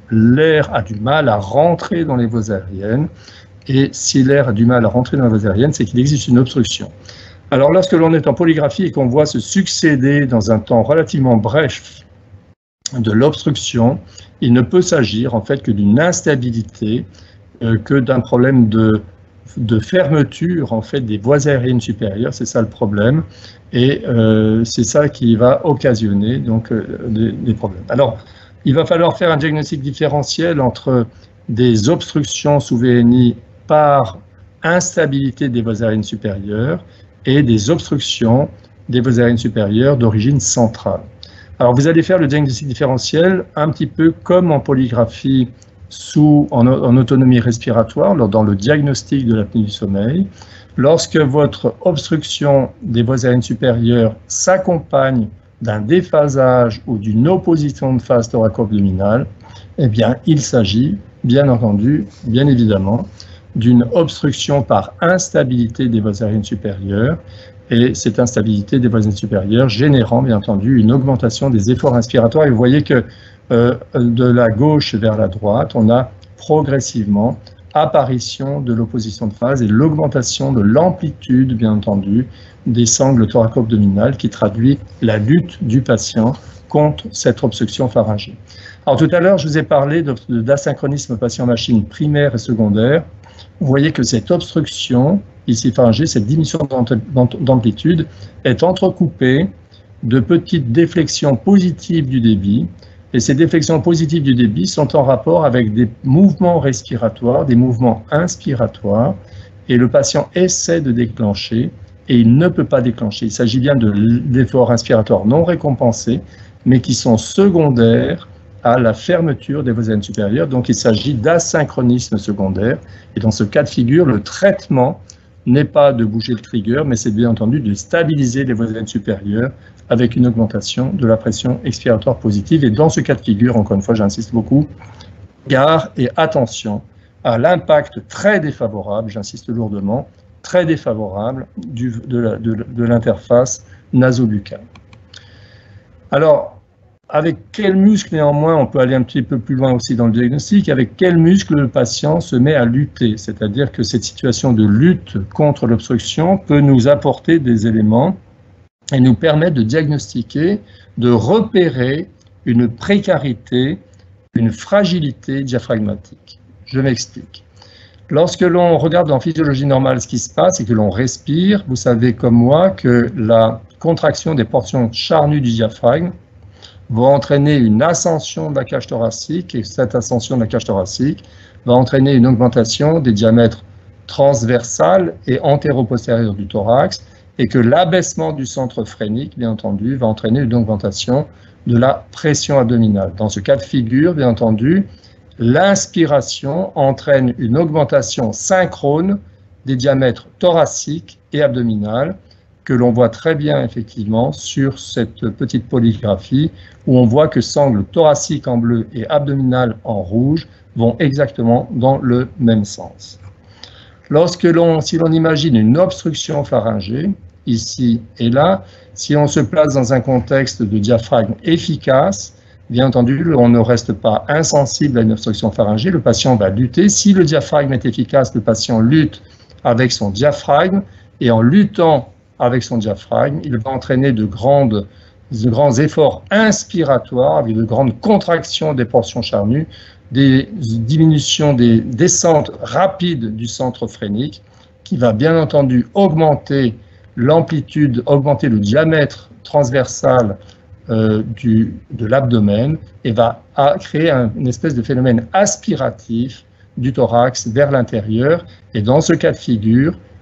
l'air a du mal à rentrer dans les voies aériennes. Et si l'air a du mal à rentrer dans les voies aériennes, c'est qu'il existe une obstruction. Alors lorsque l'on est en polygraphie et qu'on voit se succéder dans un temps relativement bref de l'obstruction, il ne peut s'agir en fait que d'une instabilité, euh, que d'un problème de de fermeture en fait des voies aériennes supérieures, c'est ça le problème, et euh, c'est ça qui va occasionner donc euh, des, des problèmes. Alors, il va falloir faire un diagnostic différentiel entre des obstructions sous V N I par instabilité des voies aériennes supérieures et des obstructions des voies aériennes supérieures d'origine centrale. Alors, vous allez faire le diagnostic différentiel un petit peu comme en polygraphie Sous, en, en autonomie respiratoire, dans le diagnostic de l'apnée du sommeil. Lorsque votre obstruction des voies aériennes supérieures s'accompagne d'un déphasage ou d'une opposition de phase thoraco-abdominale, eh bien, il s'agit, bien entendu, bien évidemment, d'une obstruction par instabilité des voies aériennes supérieures, et cette instabilité des voies aériennes supérieures générant, bien entendu, une augmentation des efforts inspiratoires. Et vous voyez que Euh, de la gauche vers la droite, on a progressivement apparition de l'opposition de phase et l'augmentation de l'amplitude, bien entendu, des sangles thoraco-abdominales qui traduit la lutte du patient contre cette obstruction pharyngée. Alors tout à l'heure, je vous ai parlé d'asynchronisme patient-machine primaire et secondaire. Vous voyez que cette obstruction, ici pharyngée, cette diminution d'amplitude, est entrecoupée de petites déflexions positives du débit. Et ces déflexions positives du débit sont en rapport avec des mouvements respiratoires, des mouvements inspiratoires, et le patient essaie de déclencher, et il ne peut pas déclencher. Il s'agit bien d'efforts inspiratoires non récompensés, mais qui sont secondaires à la fermeture des voies aériennes supérieures. Donc il s'agit d'asynchronisme secondaire, et dans ce cas de figure, le traitement n'est pas de bouger le trigger, mais c'est bien entendu de stabiliser les voies aériennes supérieures avec une augmentation de la pression expiratoire positive. Et dans ce cas de figure, encore une fois, j'insiste beaucoup, gare et attention à l'impact très défavorable, j'insiste lourdement, très défavorable du, de l'interface naso-buccale. Alors, avec quel muscle, néanmoins, on peut aller un petit peu plus loin aussi dans le diagnostic, avec quel muscle le patient se met à lutter, c'est-à-dire que cette situation de lutte contre l'obstruction peut nous apporter des éléments et nous permettre de diagnostiquer, de repérer une précarité, une fragilité diaphragmatique. Je m'explique. Lorsque l'on regarde en physiologie normale ce qui se passe et que l'on respire, vous savez comme moi que la contraction des portions charnues du diaphragme va entraîner une ascension de la cage thoracique, et cette ascension de la cage thoracique va entraîner une augmentation des diamètres transversal et antéro-postérieur du thorax, et que l'abaissement du centre phrénique, bien entendu, va entraîner une augmentation de la pression abdominale. Dans ce cas de figure, bien entendu, l'inspiration entraîne une augmentation synchrone des diamètres thoraciques et abdominales, que l'on voit très bien effectivement sur cette petite polygraphie, où on voit que sangles thoraciques en bleu et abdominales en rouge vont exactement dans le même sens. Lorsque l'on, si l'on imagine une obstruction pharyngée, ici et là, si on se place dans un contexte de diaphragme efficace, bien entendu, on ne reste pas insensible à une obstruction pharyngée, le patient va lutter. Si le diaphragme est efficace, le patient lutte avec son diaphragme, et en luttant avec son diaphragme, il va entraîner de, grandes, de grands efforts inspiratoires, avec de grandes contractions des portions charnues, des diminutions, des descentes rapides du centre phrénique, qui va bien entendu augmenter l'amplitude, augmenter le diamètre transversal euh, du, de l'abdomen, et va à, créer un, une espèce de phénomène aspiratif du thorax vers l'intérieur. Et dans ce cas de figure,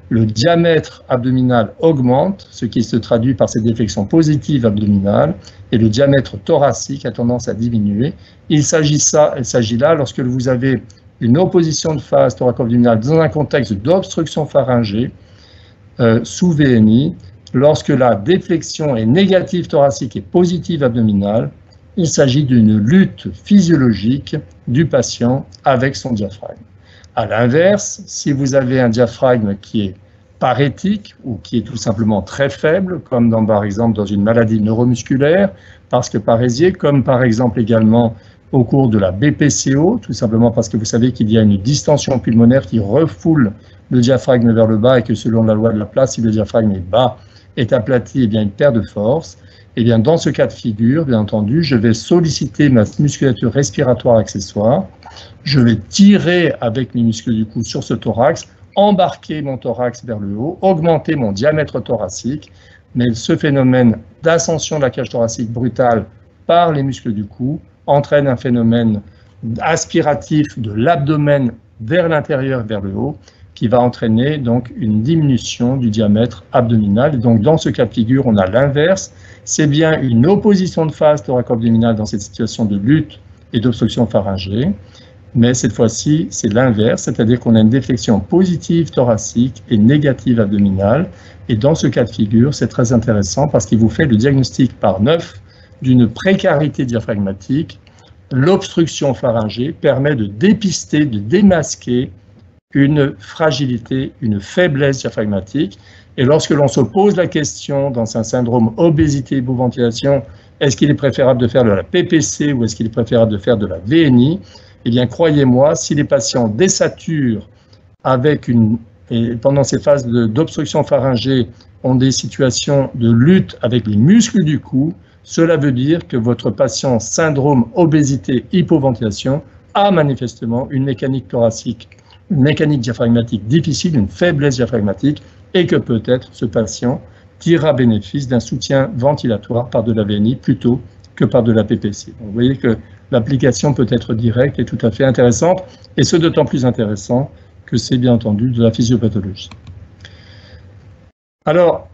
le diamètre abdominal augmente, ce qui se traduit par cette déflexion positive abdominale, et le diamètre thoracique a tendance à diminuer. Il s'agit ça, il s'agit là, lorsque vous avez une opposition de phase thoraco-abdominale dans un contexte d'obstruction pharyngée, euh, sous V N I, lorsque la déflexion est négative thoracique et positive abdominale, il s'agit d'une lutte physiologique du patient avec son diaphragme. À l'inverse, si vous avez un diaphragme qui est parétique ou qui est tout simplement très faible, comme dans, par exemple dans une maladie neuromusculaire, parce que parésié, comme par exemple également au cours de la B P C O, tout simplement parce que vous savez qu'il y a une distension pulmonaire qui refoule le diaphragme vers le bas et que selon la loi de Laplace, si le diaphragme est bas, est aplati, eh bien il perd de force. Et bien dans ce cas de figure, bien entendu, je vais solliciter ma musculature respiratoire accessoire, je vais tirer avec mes muscles du cou sur ce thorax, embarquer mon thorax vers le haut, augmenter mon diamètre thoracique, mais ce phénomène d'ascension de la cage thoracique brutale par les muscles du cou entraîne un phénomène aspiratif de l'abdomen vers l'intérieur, vers le haut, qui va entraîner donc une diminution du diamètre abdominal. Et donc dans ce cas de figure, on a l'inverse, c'est bien une opposition de phase thoraco-abdominale dans cette situation de lutte et d'obstruction pharyngée, mais cette fois-ci, c'est l'inverse, c'est-à-dire qu'on a une déflexion positive thoracique et négative abdominale. Et dans ce cas de figure, c'est très intéressant parce qu'il vous fait le diagnostic par neuf d'une précarité diaphragmatique. L'obstruction pharyngée permet de dépister, de démasquer une fragilité, une faiblesse diaphragmatique. Et lorsque l'on se pose la question dans un syndrome obésité-hypoventilation, est-ce qu'il est préférable de faire de la P P C ou est-ce qu'il est préférable de faire de la V N I? Eh bien, croyez-moi, si les patients désaturent avec une, et pendant ces phases d'obstruction pharyngée ont des situations de lutte avec les muscles du cou, cela veut dire que votre patient syndrome obésité-hypoventilation a manifestement une mécanique thoracique, une mécanique diaphragmatique difficile, une faiblesse diaphragmatique, et que peut-être ce patient tirera bénéfice d'un soutien ventilatoire par de la V N I plutôt que par de la P P C. Donc, vous voyez que l'application peut être directe et tout à fait intéressante, et ce d'autant plus intéressant que c'est bien entendu de la physiopathologie. Alors,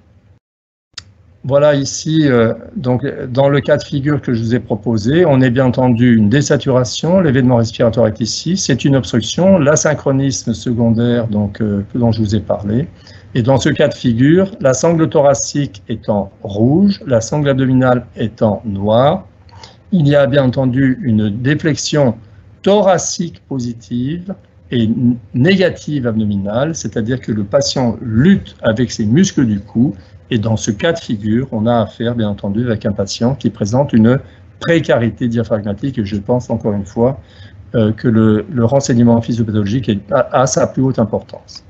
voilà ici, euh, donc, dans le cas de figure que je vous ai proposé, on est bien entendu une désaturation, l'événement respiratoire est ici, c'est une obstruction, l'asynchronisme secondaire donc, euh, dont je vous ai parlé, et dans ce cas de figure, la sangle thoracique étant rouge, la sangle abdominale étant noire, il y a bien entendu une déflexion thoracique positive et négative abdominale, c'est-à-dire que le patient lutte avec ses muscles du cou, et dans ce cas de figure, on a affaire bien entendu avec un patient qui présente une précarité diaphragmatique, et je pense encore une fois euh, que le, le renseignement physiopathologique est, a, a sa plus haute importance.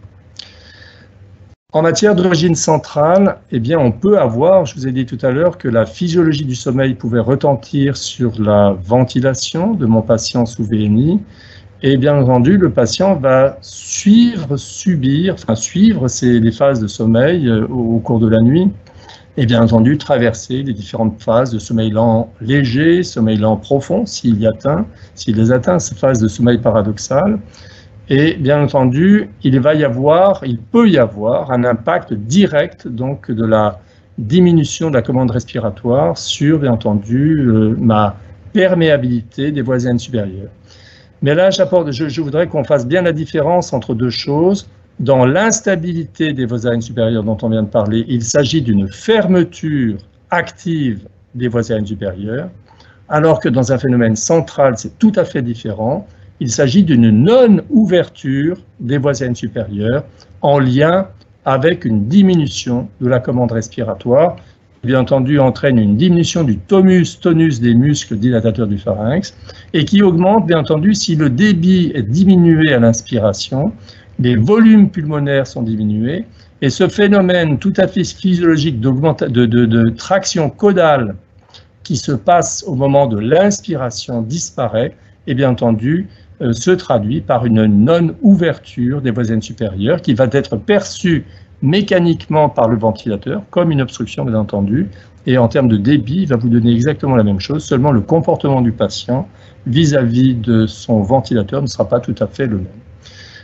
En matière d'origine centrale, eh bien, on peut avoir, je vous ai dit tout à l'heure, que la physiologie du sommeil pouvait retentir sur la ventilation de mon patient sous V N I. Et bien entendu, le patient va suivre, subir, enfin suivre ces, les phases de sommeil euh, au, au cours de la nuit. Et bien entendu, traverser les différentes phases de sommeil lent léger, sommeil lent profond, s'il y atteint, s'il les atteint, ces phases de sommeil paradoxal. Et bien entendu, il va y avoir, il peut y avoir un impact direct donc de la diminution de la commande respiratoire sur, bien entendu, euh, ma perméabilité des voies aériennes supérieures. Mais là, j'apporte, je, je voudrais qu'on fasse bien la différence entre deux choses. Dans l'instabilité des voies aériennes supérieures dont on vient de parler, il s'agit d'une fermeture active des voies aériennes supérieures, alors que dans un phénomène central, c'est tout à fait différent. Il s'agit d'une non-ouverture des voies aériennes supérieures en lien avec une diminution de la commande respiratoire, qui bien entendu entraîne une diminution du tonus, tonus des muscles dilatateurs du pharynx, et qui augmente bien entendu si le débit est diminué à l'inspiration, les volumes pulmonaires sont diminués, et ce phénomène tout à fait physiologique de, de, de traction caudale qui se passe au moment de l'inspiration disparaît, et bien entendu euh, se traduit par une non-ouverture des voies aériennes supérieures qui va être perçue mécaniquement par le ventilateur comme une obstruction, bien entendu, et en termes de débit, il va vous donner exactement la même chose, seulement le comportement du patient vis-à-vis de son ventilateur ne sera pas tout à fait le même.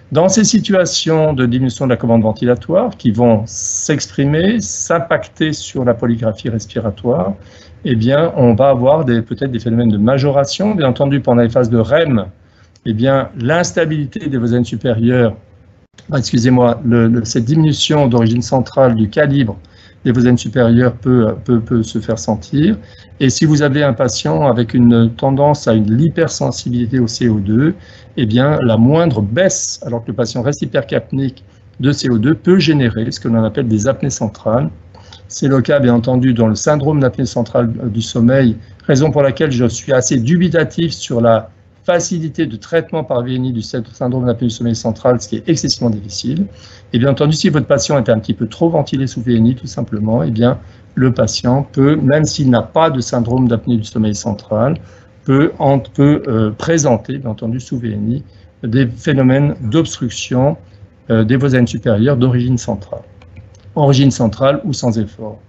Dans ces situations de diminution de la commande ventilatoire qui vont s'exprimer, s'impacter sur la polygraphie respiratoire, eh bien, on va avoir peut-être des phénomènes de majoration. Bien entendu, pendant les phases de R E M, eh bien, l'instabilité des voisines supérieures, excusez-moi, le, le, cette diminution d'origine centrale du calibre des voisines supérieures peut, peut, peut se faire sentir. Et si vous avez un patient avec une tendance à une hypersensibilité au C O deux, eh bien, la moindre baisse, alors que le patient reste hypercapnique de C O deux, peut générer ce que l'on appelle des apnées centrales. C'est le cas, bien entendu, dans le syndrome d'apnée centrale du sommeil, raison pour laquelle je suis assez dubitatif sur la facilité de traitement par V N I du syndrome d'apnée du sommeil central, ce qui est excessivement difficile. Et bien entendu, si votre patient est un petit peu trop ventilé sous V N I, tout simplement, eh bien, le patient peut, même s'il n'a pas de syndrome d'apnée du sommeil central, peut, en, peut euh, présenter, bien entendu, sous V N I, des phénomènes d'obstruction euh, des voisines supérieures d'origine centrale. Origine centrale ou sans effort.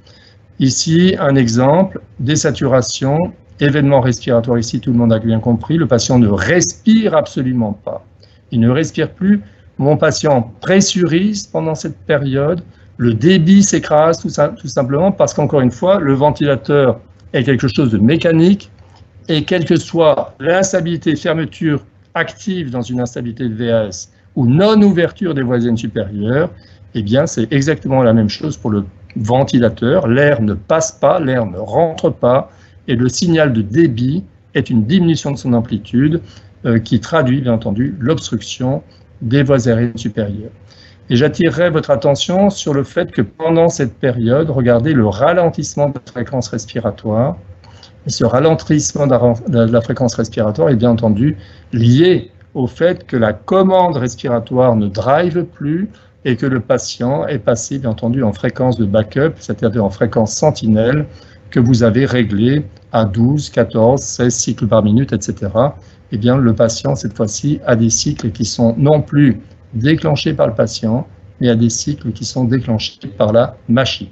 Ici, un exemple, désaturation, événement respiratoire, ici tout le monde a bien compris, le patient ne respire absolument pas. Il ne respire plus, mon patient pressurise pendant cette période, le débit s'écrase tout, tout simplement parce qu'encore une fois, le ventilateur est quelque chose de mécanique et quelle que soit l'instabilité, fermeture active dans une instabilité de V A S ou non-ouverture des voisines supérieures, eh bien c'est exactement la même chose pour le ventilateur. L'air ne passe pas, l'air ne rentre pas, et le signal de débit est une diminution de son amplitude euh, qui traduit, bien entendu, l'obstruction des voies aériennes supérieures. Et j'attirerai votre attention sur le fait que pendant cette période, regardez le ralentissement de la fréquence respiratoire. Et ce ralentissement de la, de la fréquence respiratoire est bien entendu lié au fait que la commande respiratoire ne drive plus et que le patient est passé, bien entendu, en fréquence de backup, c'est-à-dire en fréquence sentinelle, que vous avez réglé à douze, quatorze, seize cycles par minute, et cetera. Eh bien, le patient, cette fois-ci, a des cycles qui sont non plus déclenchés par le patient, mais a des cycles qui sont déclenchés par la machine.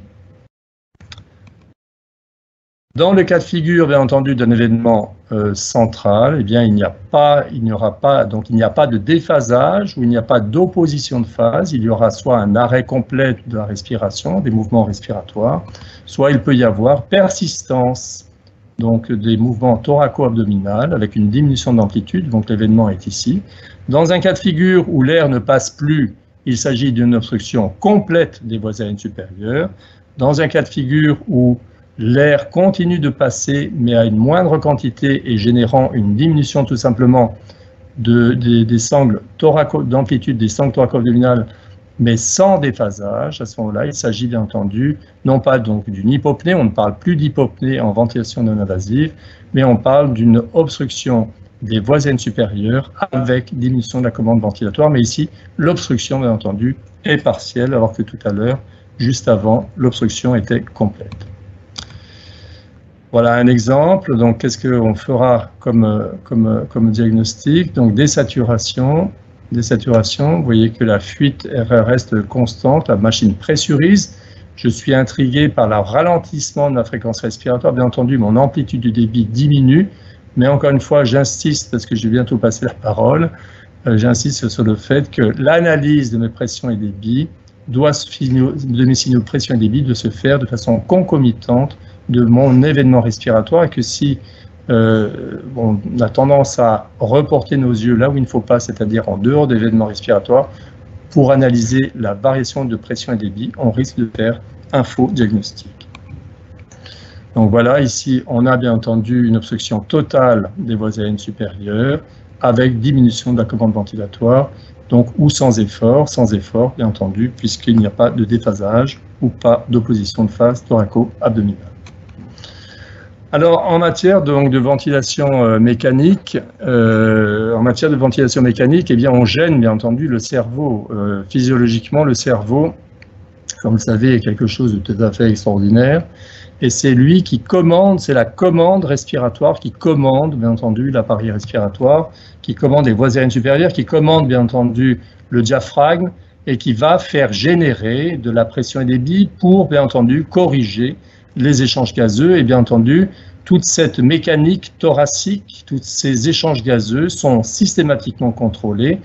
Dans le cas de figure, bien entendu, d'un événement euh, central, eh bien, il n'y a pas, il n'y aura pas, donc il n'y a pas de déphasage ou il n'y a pas d'opposition de phase. Il y aura soit un arrêt complet de la respiration, des mouvements respiratoires, soit il peut y avoir persistance, donc des mouvements thoraco-abdominaux avec une diminution d'amplitude. Donc l'événement est ici. Dans un cas de figure où l'air ne passe plus, il s'agit d'une obstruction complète des voies aériennes supérieures. Dans un cas de figure où l'air continue de passer, mais à une moindre quantité et générant une diminution tout simplement de, de, des sangles d'amplitude des sangles thoraco-abdominales, mais sans déphasage. À ce moment-là, il s'agit bien entendu, non pas donc d'une hypopnée, on ne parle plus d'hypopnée en ventilation non invasive, mais on parle d'une obstruction des voies aériennes supérieures avec diminution de la commande ventilatoire. Mais ici, l'obstruction, bien entendu, est partielle, alors que tout à l'heure, juste avant, l'obstruction était complète. Voilà un exemple. Donc, qu'est-ce qu'on fera comme, comme, comme diagnostic? Donc, désaturation. Désaturation, vous voyez que la fuite reste constante, la machine pressurise. Je suis intrigué par le ralentissement de la fréquence respiratoire. Bien entendu, mon amplitude du débit diminue. Mais encore une fois, j'insiste, parce que je vais bientôt passer la parole, euh, j'insiste sur le fait que l'analyse de mes pressions et débits doit se, de mes signaux de pression et débit doit se faire de façon concomitante de mon événement respiratoire, et que si euh, bon, on a tendance à reporter nos yeux là où il ne faut pas, c'est-à-dire en dehors de l'événement respiratoire, pour analyser la variation de pression et débit, on risque de faire un faux diagnostic. Donc voilà, ici on a bien entendu une obstruction totale des voies aériennes supérieures avec diminution de la commande ventilatoire, donc ou sans effort, sans effort bien entendu, puisqu'il n'y a pas de déphasage ou pas d'opposition de phase thoraco-abdominale. Alors, en matière donc, de ventilation euh, mécanique, euh, en matière de ventilation mécanique, eh bien, on gêne bien entendu le cerveau. Euh, physiologiquement, le cerveau, comme vous le savez, est quelque chose de tout à fait extraordinaire. Et c'est lui qui commande, c'est la commande respiratoire qui commande, bien entendu, l'appareil respiratoire, qui commande les voies aériennes supérieures, qui commande, bien entendu, le diaphragme, et qui va faire générer de la pression et débit pour, bien entendu, corriger les échanges gazeux. Et bien entendu, toute cette mécanique thoracique, tous ces échanges gazeux sont systématiquement contrôlés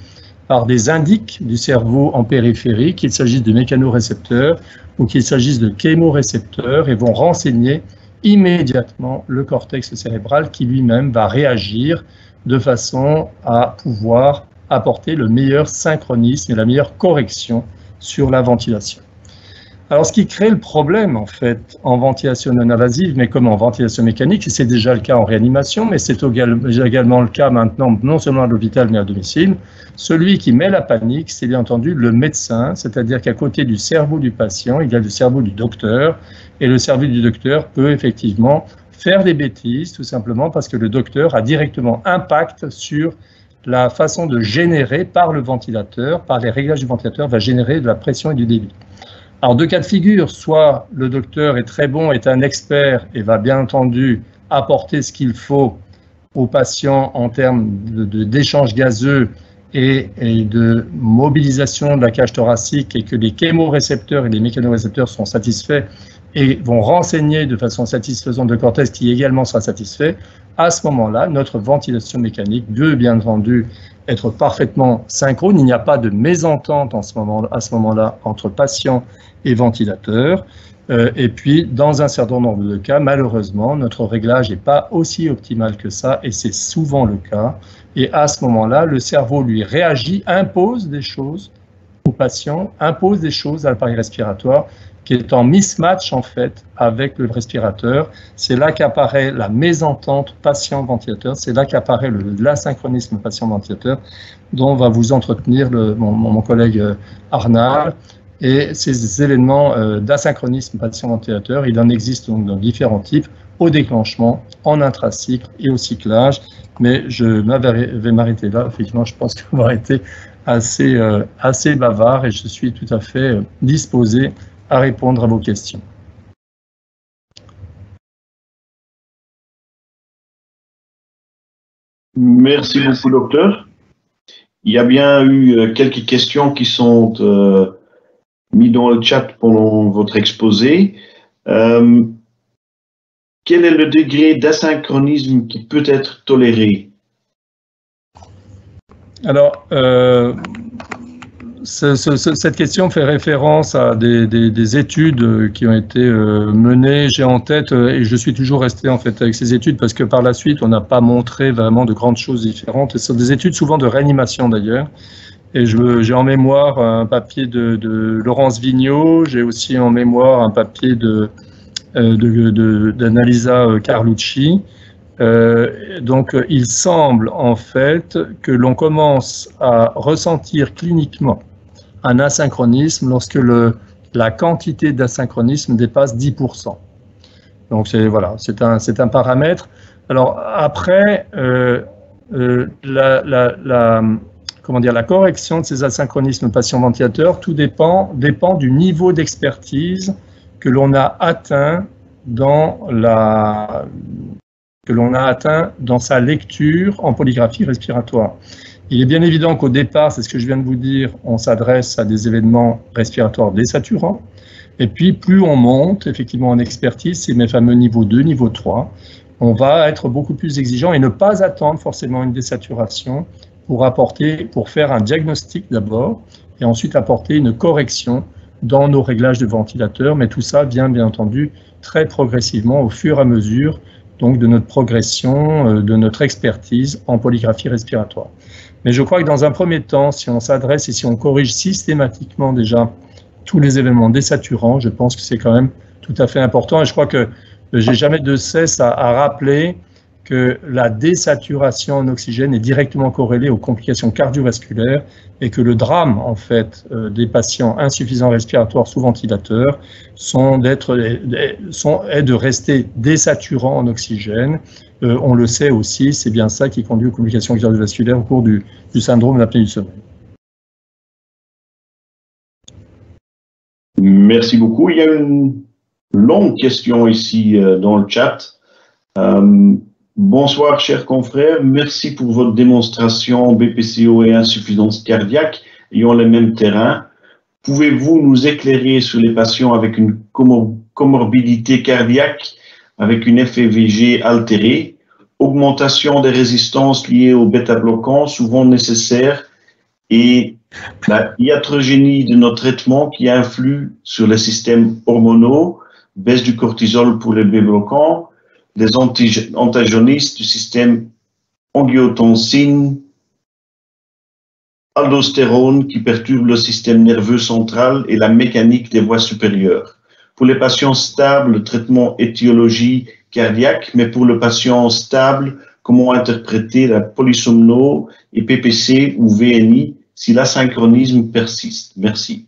par des indices du cerveau en périphérie, qu'il s'agisse de mécanorécepteurs ou qu'il s'agisse de chémorécepteurs, et vont renseigner immédiatement le cortex cérébral qui lui-même va réagir de façon à pouvoir apporter le meilleur synchronisme et la meilleure correction sur la ventilation. Alors, ce qui crée le problème, en fait, en ventilation non invasive, mais comme en ventilation mécanique, c'est déjà le cas en réanimation, mais c'est également le cas maintenant, non seulement à l'hôpital, mais à domicile, celui qui met la panique, c'est bien entendu le médecin, c'est-à-dire qu'à côté du cerveau du patient, il y a le cerveau du docteur, et le cerveau du docteur peut effectivement faire des bêtises, tout simplement parce que le docteur a directement impact sur la façon de générer par le ventilateur, par les réglages du ventilateur, va générer de la pression et du débit. Alors, deux cas de figure, soit le docteur est très bon, est un expert et va bien entendu apporter ce qu'il faut aux patients en termes d'échange gazeux et, et de mobilisation de la cage thoracique, et que les chémorécepteurs et les mécanorécepteurs sont satisfaits et vont renseigner de façon satisfaisante le cortex qui également sera satisfait. À ce moment-là, notre ventilation mécanique veut bien entendu être parfaitement synchrone. Il n'y a pas de mésentente en ce moment, à ce moment-là entre patient et ventilateur. Euh, et puis, dans un certain nombre de cas, malheureusement, notre réglage n'est pas aussi optimal que ça, et c'est souvent le cas. Et à ce moment-là, le cerveau lui réagit, impose des choses au patient, impose des choses à l'appareil respiratoire, qui est en mismatch en fait avec le respirateur. C'est là qu'apparaît la mésentente patient-ventilateur, c'est là qu'apparaît l'asynchronisme patient-ventilateur, dont va vous entretenir le, mon, mon collègue Arnal. Et ces événements euh, d'asynchronisme patient-ventilateur, il en existe donc de différents types, au déclenchement, en intracycle et au cyclage. Mais je vais m'arrêter là. Effectivement, je pense qu'on va été assez, euh, assez bavard, et je suis tout à fait euh, disposé à répondre à vos questions. Merci beaucoup, docteur. Il y a bien eu quelques questions qui sont euh, mises dans le chat pendant votre exposé. Euh, quel est le degré d'asynchronisme qui peut être toléré? Alors, euh, ce, ce, cette question fait référence à des, des, des études qui ont été euh, menées. J'ai en tête, et je suis toujours resté en fait avec ces études, parce que par la suite, on n'a pas montré vraiment de grandes choses différentes. Et ce sont des études souvent de réanimation d'ailleurs. Et j'ai en mémoire un papier de, de Laurence Vigneault, j'ai aussi en mémoire un papier de d'Annalisa Carlucci. Euh, donc, il semble en fait que l'on commence à ressentir cliniquement un asynchronisme lorsque le, la quantité d'asynchronisme dépasse dix pour cent. Donc, c'est voilà, c'est un, c'est un paramètre. Alors, après, euh, euh, la, la, la, comment dire, la correction de ces asynchronismes patient-ventilateur, tout dépend, dépend du niveau d'expertise que l'on a atteint dans la que l'on a atteint dans sa lecture en polygraphie respiratoire. Il est bien évident qu'au départ, c'est ce que je viens de vous dire, on s'adresse à des événements respiratoires désaturants, et puis plus on monte effectivement en expertise, c'est mes fameux niveau deux, niveau trois, on va être beaucoup plus exigeant et ne pas attendre forcément une désaturation pour apporter, pour faire un diagnostic d'abord, et ensuite apporter une correction dans nos réglages de ventilateur, mais tout ça vient bien entendu très progressivement au fur et à mesure donc de notre progression, de notre expertise en polygraphie respiratoire. Mais je crois que dans un premier temps, si on s'adresse et si on corrige systématiquement déjà tous les événements désaturants, je pense que c'est quand même tout à fait important. Et je crois que j'ai jamais de cesse à, à rappeler que la désaturation en oxygène est directement corrélée aux complications cardiovasculaires, et que le drame en fait euh, des patients insuffisants respiratoires sous ventilateur sont d'être sont est de rester désaturants en oxygène. Euh, on le sait aussi, c'est bien ça qui conduit aux complications cardiovasculaires au cours du, du syndrome d'apnée du sommeil. Merci beaucoup. Il y a une longue question ici euh, dans le chat. Euh, Bonsoir, chers confrères. Merci pour votre démonstration B P C O et insuffisance cardiaque ayant le même terrain. Pouvez-vous nous éclairer sur les patients avec une comor comorbidité cardiaque, avec une F E V G altérée, augmentation des résistances liées aux bêta-bloquants, souvent nécessaires, et la iatrogénie de nos traitements qui influe sur les systèmes hormonaux, baisse du cortisol pour les B-bloquants, les antagonistes du système angiotensine, aldostérone qui perturbe le système nerveux central et la mécanique des voies supérieures. Pour les patients stables, le traitement étiologie cardiaque, mais pour le patient stable, comment interpréter la polysomno et P P C ou V N I si l'asynchronisme persiste? Merci.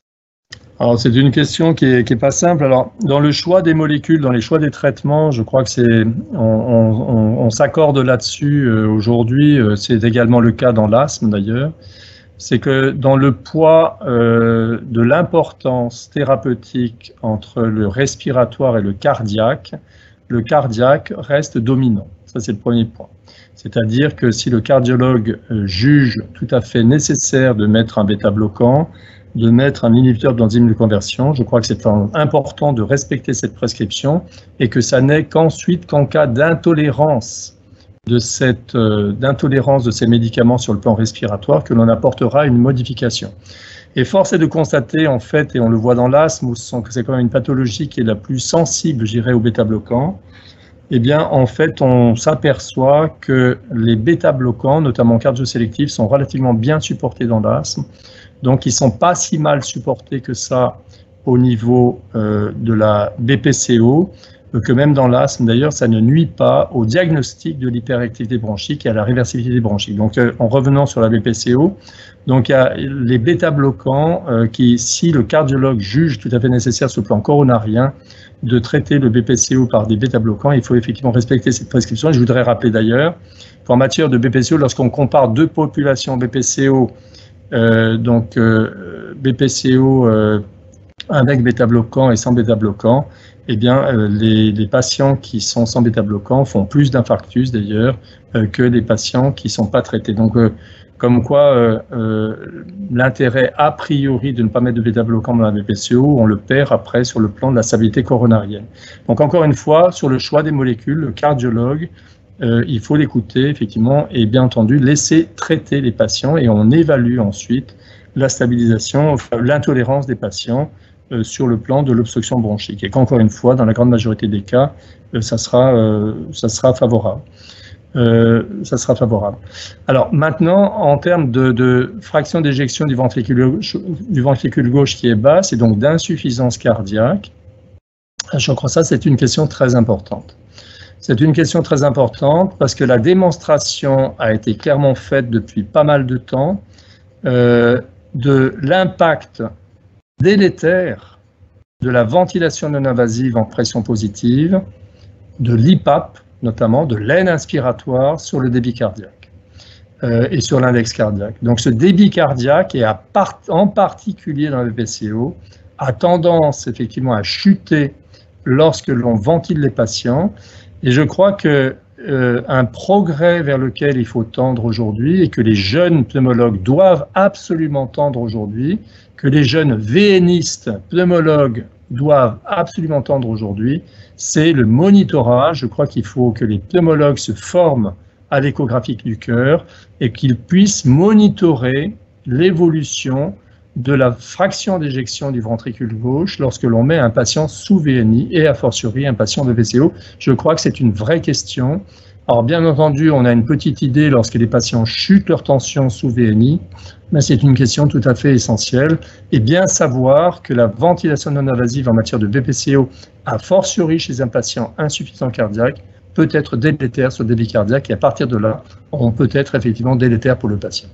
Alors, c'est une question qui est, qui est pas simple. Alors, dans le choix des molécules, dans les choix des traitements, je crois que c'est, on, on, on s'accorde là-dessus euh, aujourd'hui. Euh, c'est également le cas dans l'asthme d'ailleurs. C'est que dans le poids euh, de l'importance thérapeutique entre le respiratoire et le cardiaque, le cardiaque reste dominant. Ça, c'est le premier point. C'est-à-dire que si le cardiologue euh, juge tout à fait nécessaire de mettre un bêta-bloquant, de mettre un inhibiteur de l'enzyme de conversion, je crois que c'est important de respecter cette prescription et que ça n'est qu'ensuite qu'en cas d'intolérance de cette euh, d'intolérance de ces médicaments sur le plan respiratoire que l'on apportera une modification. Et force est de constater en fait, et on le voit dans l'asthme, où c'est quand même une pathologie qui est la plus sensible, je dirais, aux bêta-bloquants, eh bien en fait on s'aperçoit que les bêta-bloquants, notamment cardiosélectifs, sont relativement bien supportés dans l'asthme. Donc, ils ne sont pas si mal supportés que ça au niveau euh, de la B P C O, euh, que même dans l'asthme, d'ailleurs, ça ne nuit pas au diagnostic de l'hyperactivité bronchique et à la réversibilité bronchique. Donc, euh, en revenant sur la B P C O, donc il y a les bêta-bloquants euh, qui, si le cardiologue juge tout à fait nécessaire sur le plan coronarien de traiter le B P C O par des bêta-bloquants, il faut effectivement respecter cette prescription. Et je voudrais rappeler d'ailleurs qu'en matière de B P C O, lorsqu'on compare deux populations B P C O, Euh, donc euh, B P C O euh, avec bêta-bloquant et sans bêta-bloquant, eh bien euh, les, les patients qui sont sans bêta-bloquant font plus d'infarctus d'ailleurs euh, que les patients qui ne sont pas traités. Donc euh, comme quoi euh, euh, l'intérêt a priori de ne pas mettre de bêta-bloquant dans la B P C O, on le perd après sur le plan de la stabilité coronarienne. Donc encore une fois, sur le choix des molécules, le cardiologue, Euh, il faut l'écouter, effectivement, et bien entendu, laisser traiter les patients et on évalue ensuite la stabilisation, enfin, l'intolérance des patients euh, sur le plan de l'obstruction bronchique. Et qu'encore une fois, dans la grande majorité des cas, euh, ça sera, euh, ça sera favorable. Euh, ça sera favorable. Alors maintenant, en termes de, de fraction d'éjection du ventricule gauche, du ventricule gauche qui est basse et donc d'insuffisance cardiaque, je crois que ça, c'est une question très importante. C'est une question très importante parce que la démonstration a été clairement faite depuis pas mal de temps euh, de l'impact délétère de la ventilation non invasive en pression positive, de l'I P A P notamment, de l'aine inspiratoire sur le débit cardiaque euh, et sur l'index cardiaque. Donc ce débit cardiaque, et à part, en particulier dans le B P C O, a tendance effectivement à chuter lorsque l'on ventile les patients. Et je crois que euh, un progrès vers lequel il faut tendre aujourd'hui et que les jeunes pneumologues doivent absolument tendre aujourd'hui, que les jeunes vénistes pneumologues doivent absolument tendre aujourd'hui, c'est le monitorage. Je crois qu'il faut que les pneumologues se forment à l'échographie du cœur et qu'ils puissent monitorer l'évolution de la fraction d'éjection du ventricule gauche lorsque l'on met un patient sous V N I et a fortiori un patient de B P C O. Je crois que c'est une vraie question. Alors bien entendu, on a une petite idée lorsque les patients chutent leur tension sous V N I, mais c'est une question tout à fait essentielle. Et bien savoir que la ventilation non invasive en matière de B P C O, a fortiori chez un patient insuffisant cardiaque, peut être délétère sur le débit cardiaque et à partir de là, on peut être effectivement délétère pour le patient.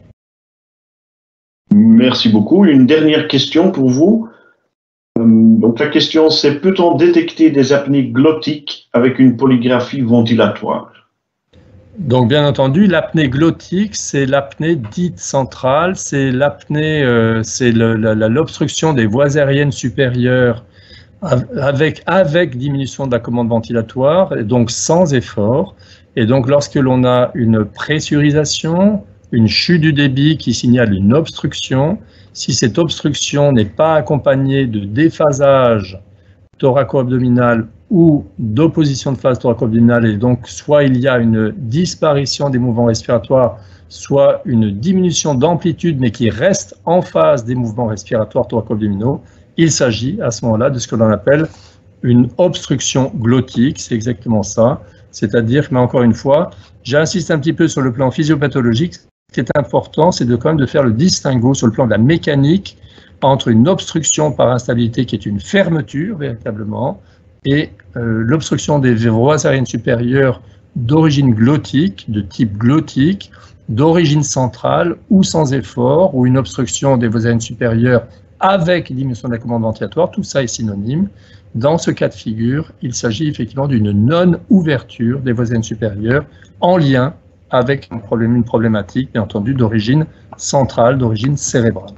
Merci beaucoup. Une dernière question pour vous. Donc la question c'est, peut-on détecter des apnées glottiques avec une polygraphie ventilatoire? Donc bien entendu, l'apnée glottique, c'est l'apnée dite centrale, c'est l'apnée, euh, c'est l'obstruction des voies aériennes supérieures avec, avec diminution de la commande ventilatoire, et donc sans effort. Et donc lorsque l'on a une pressurisation, une chute du débit qui signale une obstruction, si cette obstruction n'est pas accompagnée de déphasage thoraco-abdominal ou d'opposition de phase thoraco-abdominale, et donc soit il y a une disparition des mouvements respiratoires, soit une diminution d'amplitude, mais qui reste en phase des mouvements respiratoires thoraco-abdominaux, il s'agit à ce moment-là de ce que l'on appelle une obstruction glottique, c'est exactement ça. C'est-à-dire, mais encore une fois, j'insiste un petit peu sur le plan physiopathologique. Ce qui est important, c'est de quand même de faire le distinguo sur le plan de la mécanique entre une obstruction par instabilité qui est une fermeture véritablement et euh, l'obstruction des voies aériennes supérieures d'origine glottique, de type glottique, d'origine centrale ou sans effort, ou une obstruction des voies aériennes supérieures avec diminution de la commande ventilatoire, tout ça est synonyme. Dans ce cas de figure, il s'agit effectivement d'une non-ouverture des voies aériennes supérieures en lien avec un problème, une problématique, bien entendu, d'origine centrale, d'origine cérébrale.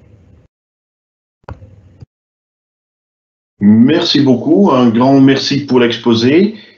Merci beaucoup, un grand merci pour l'exposé.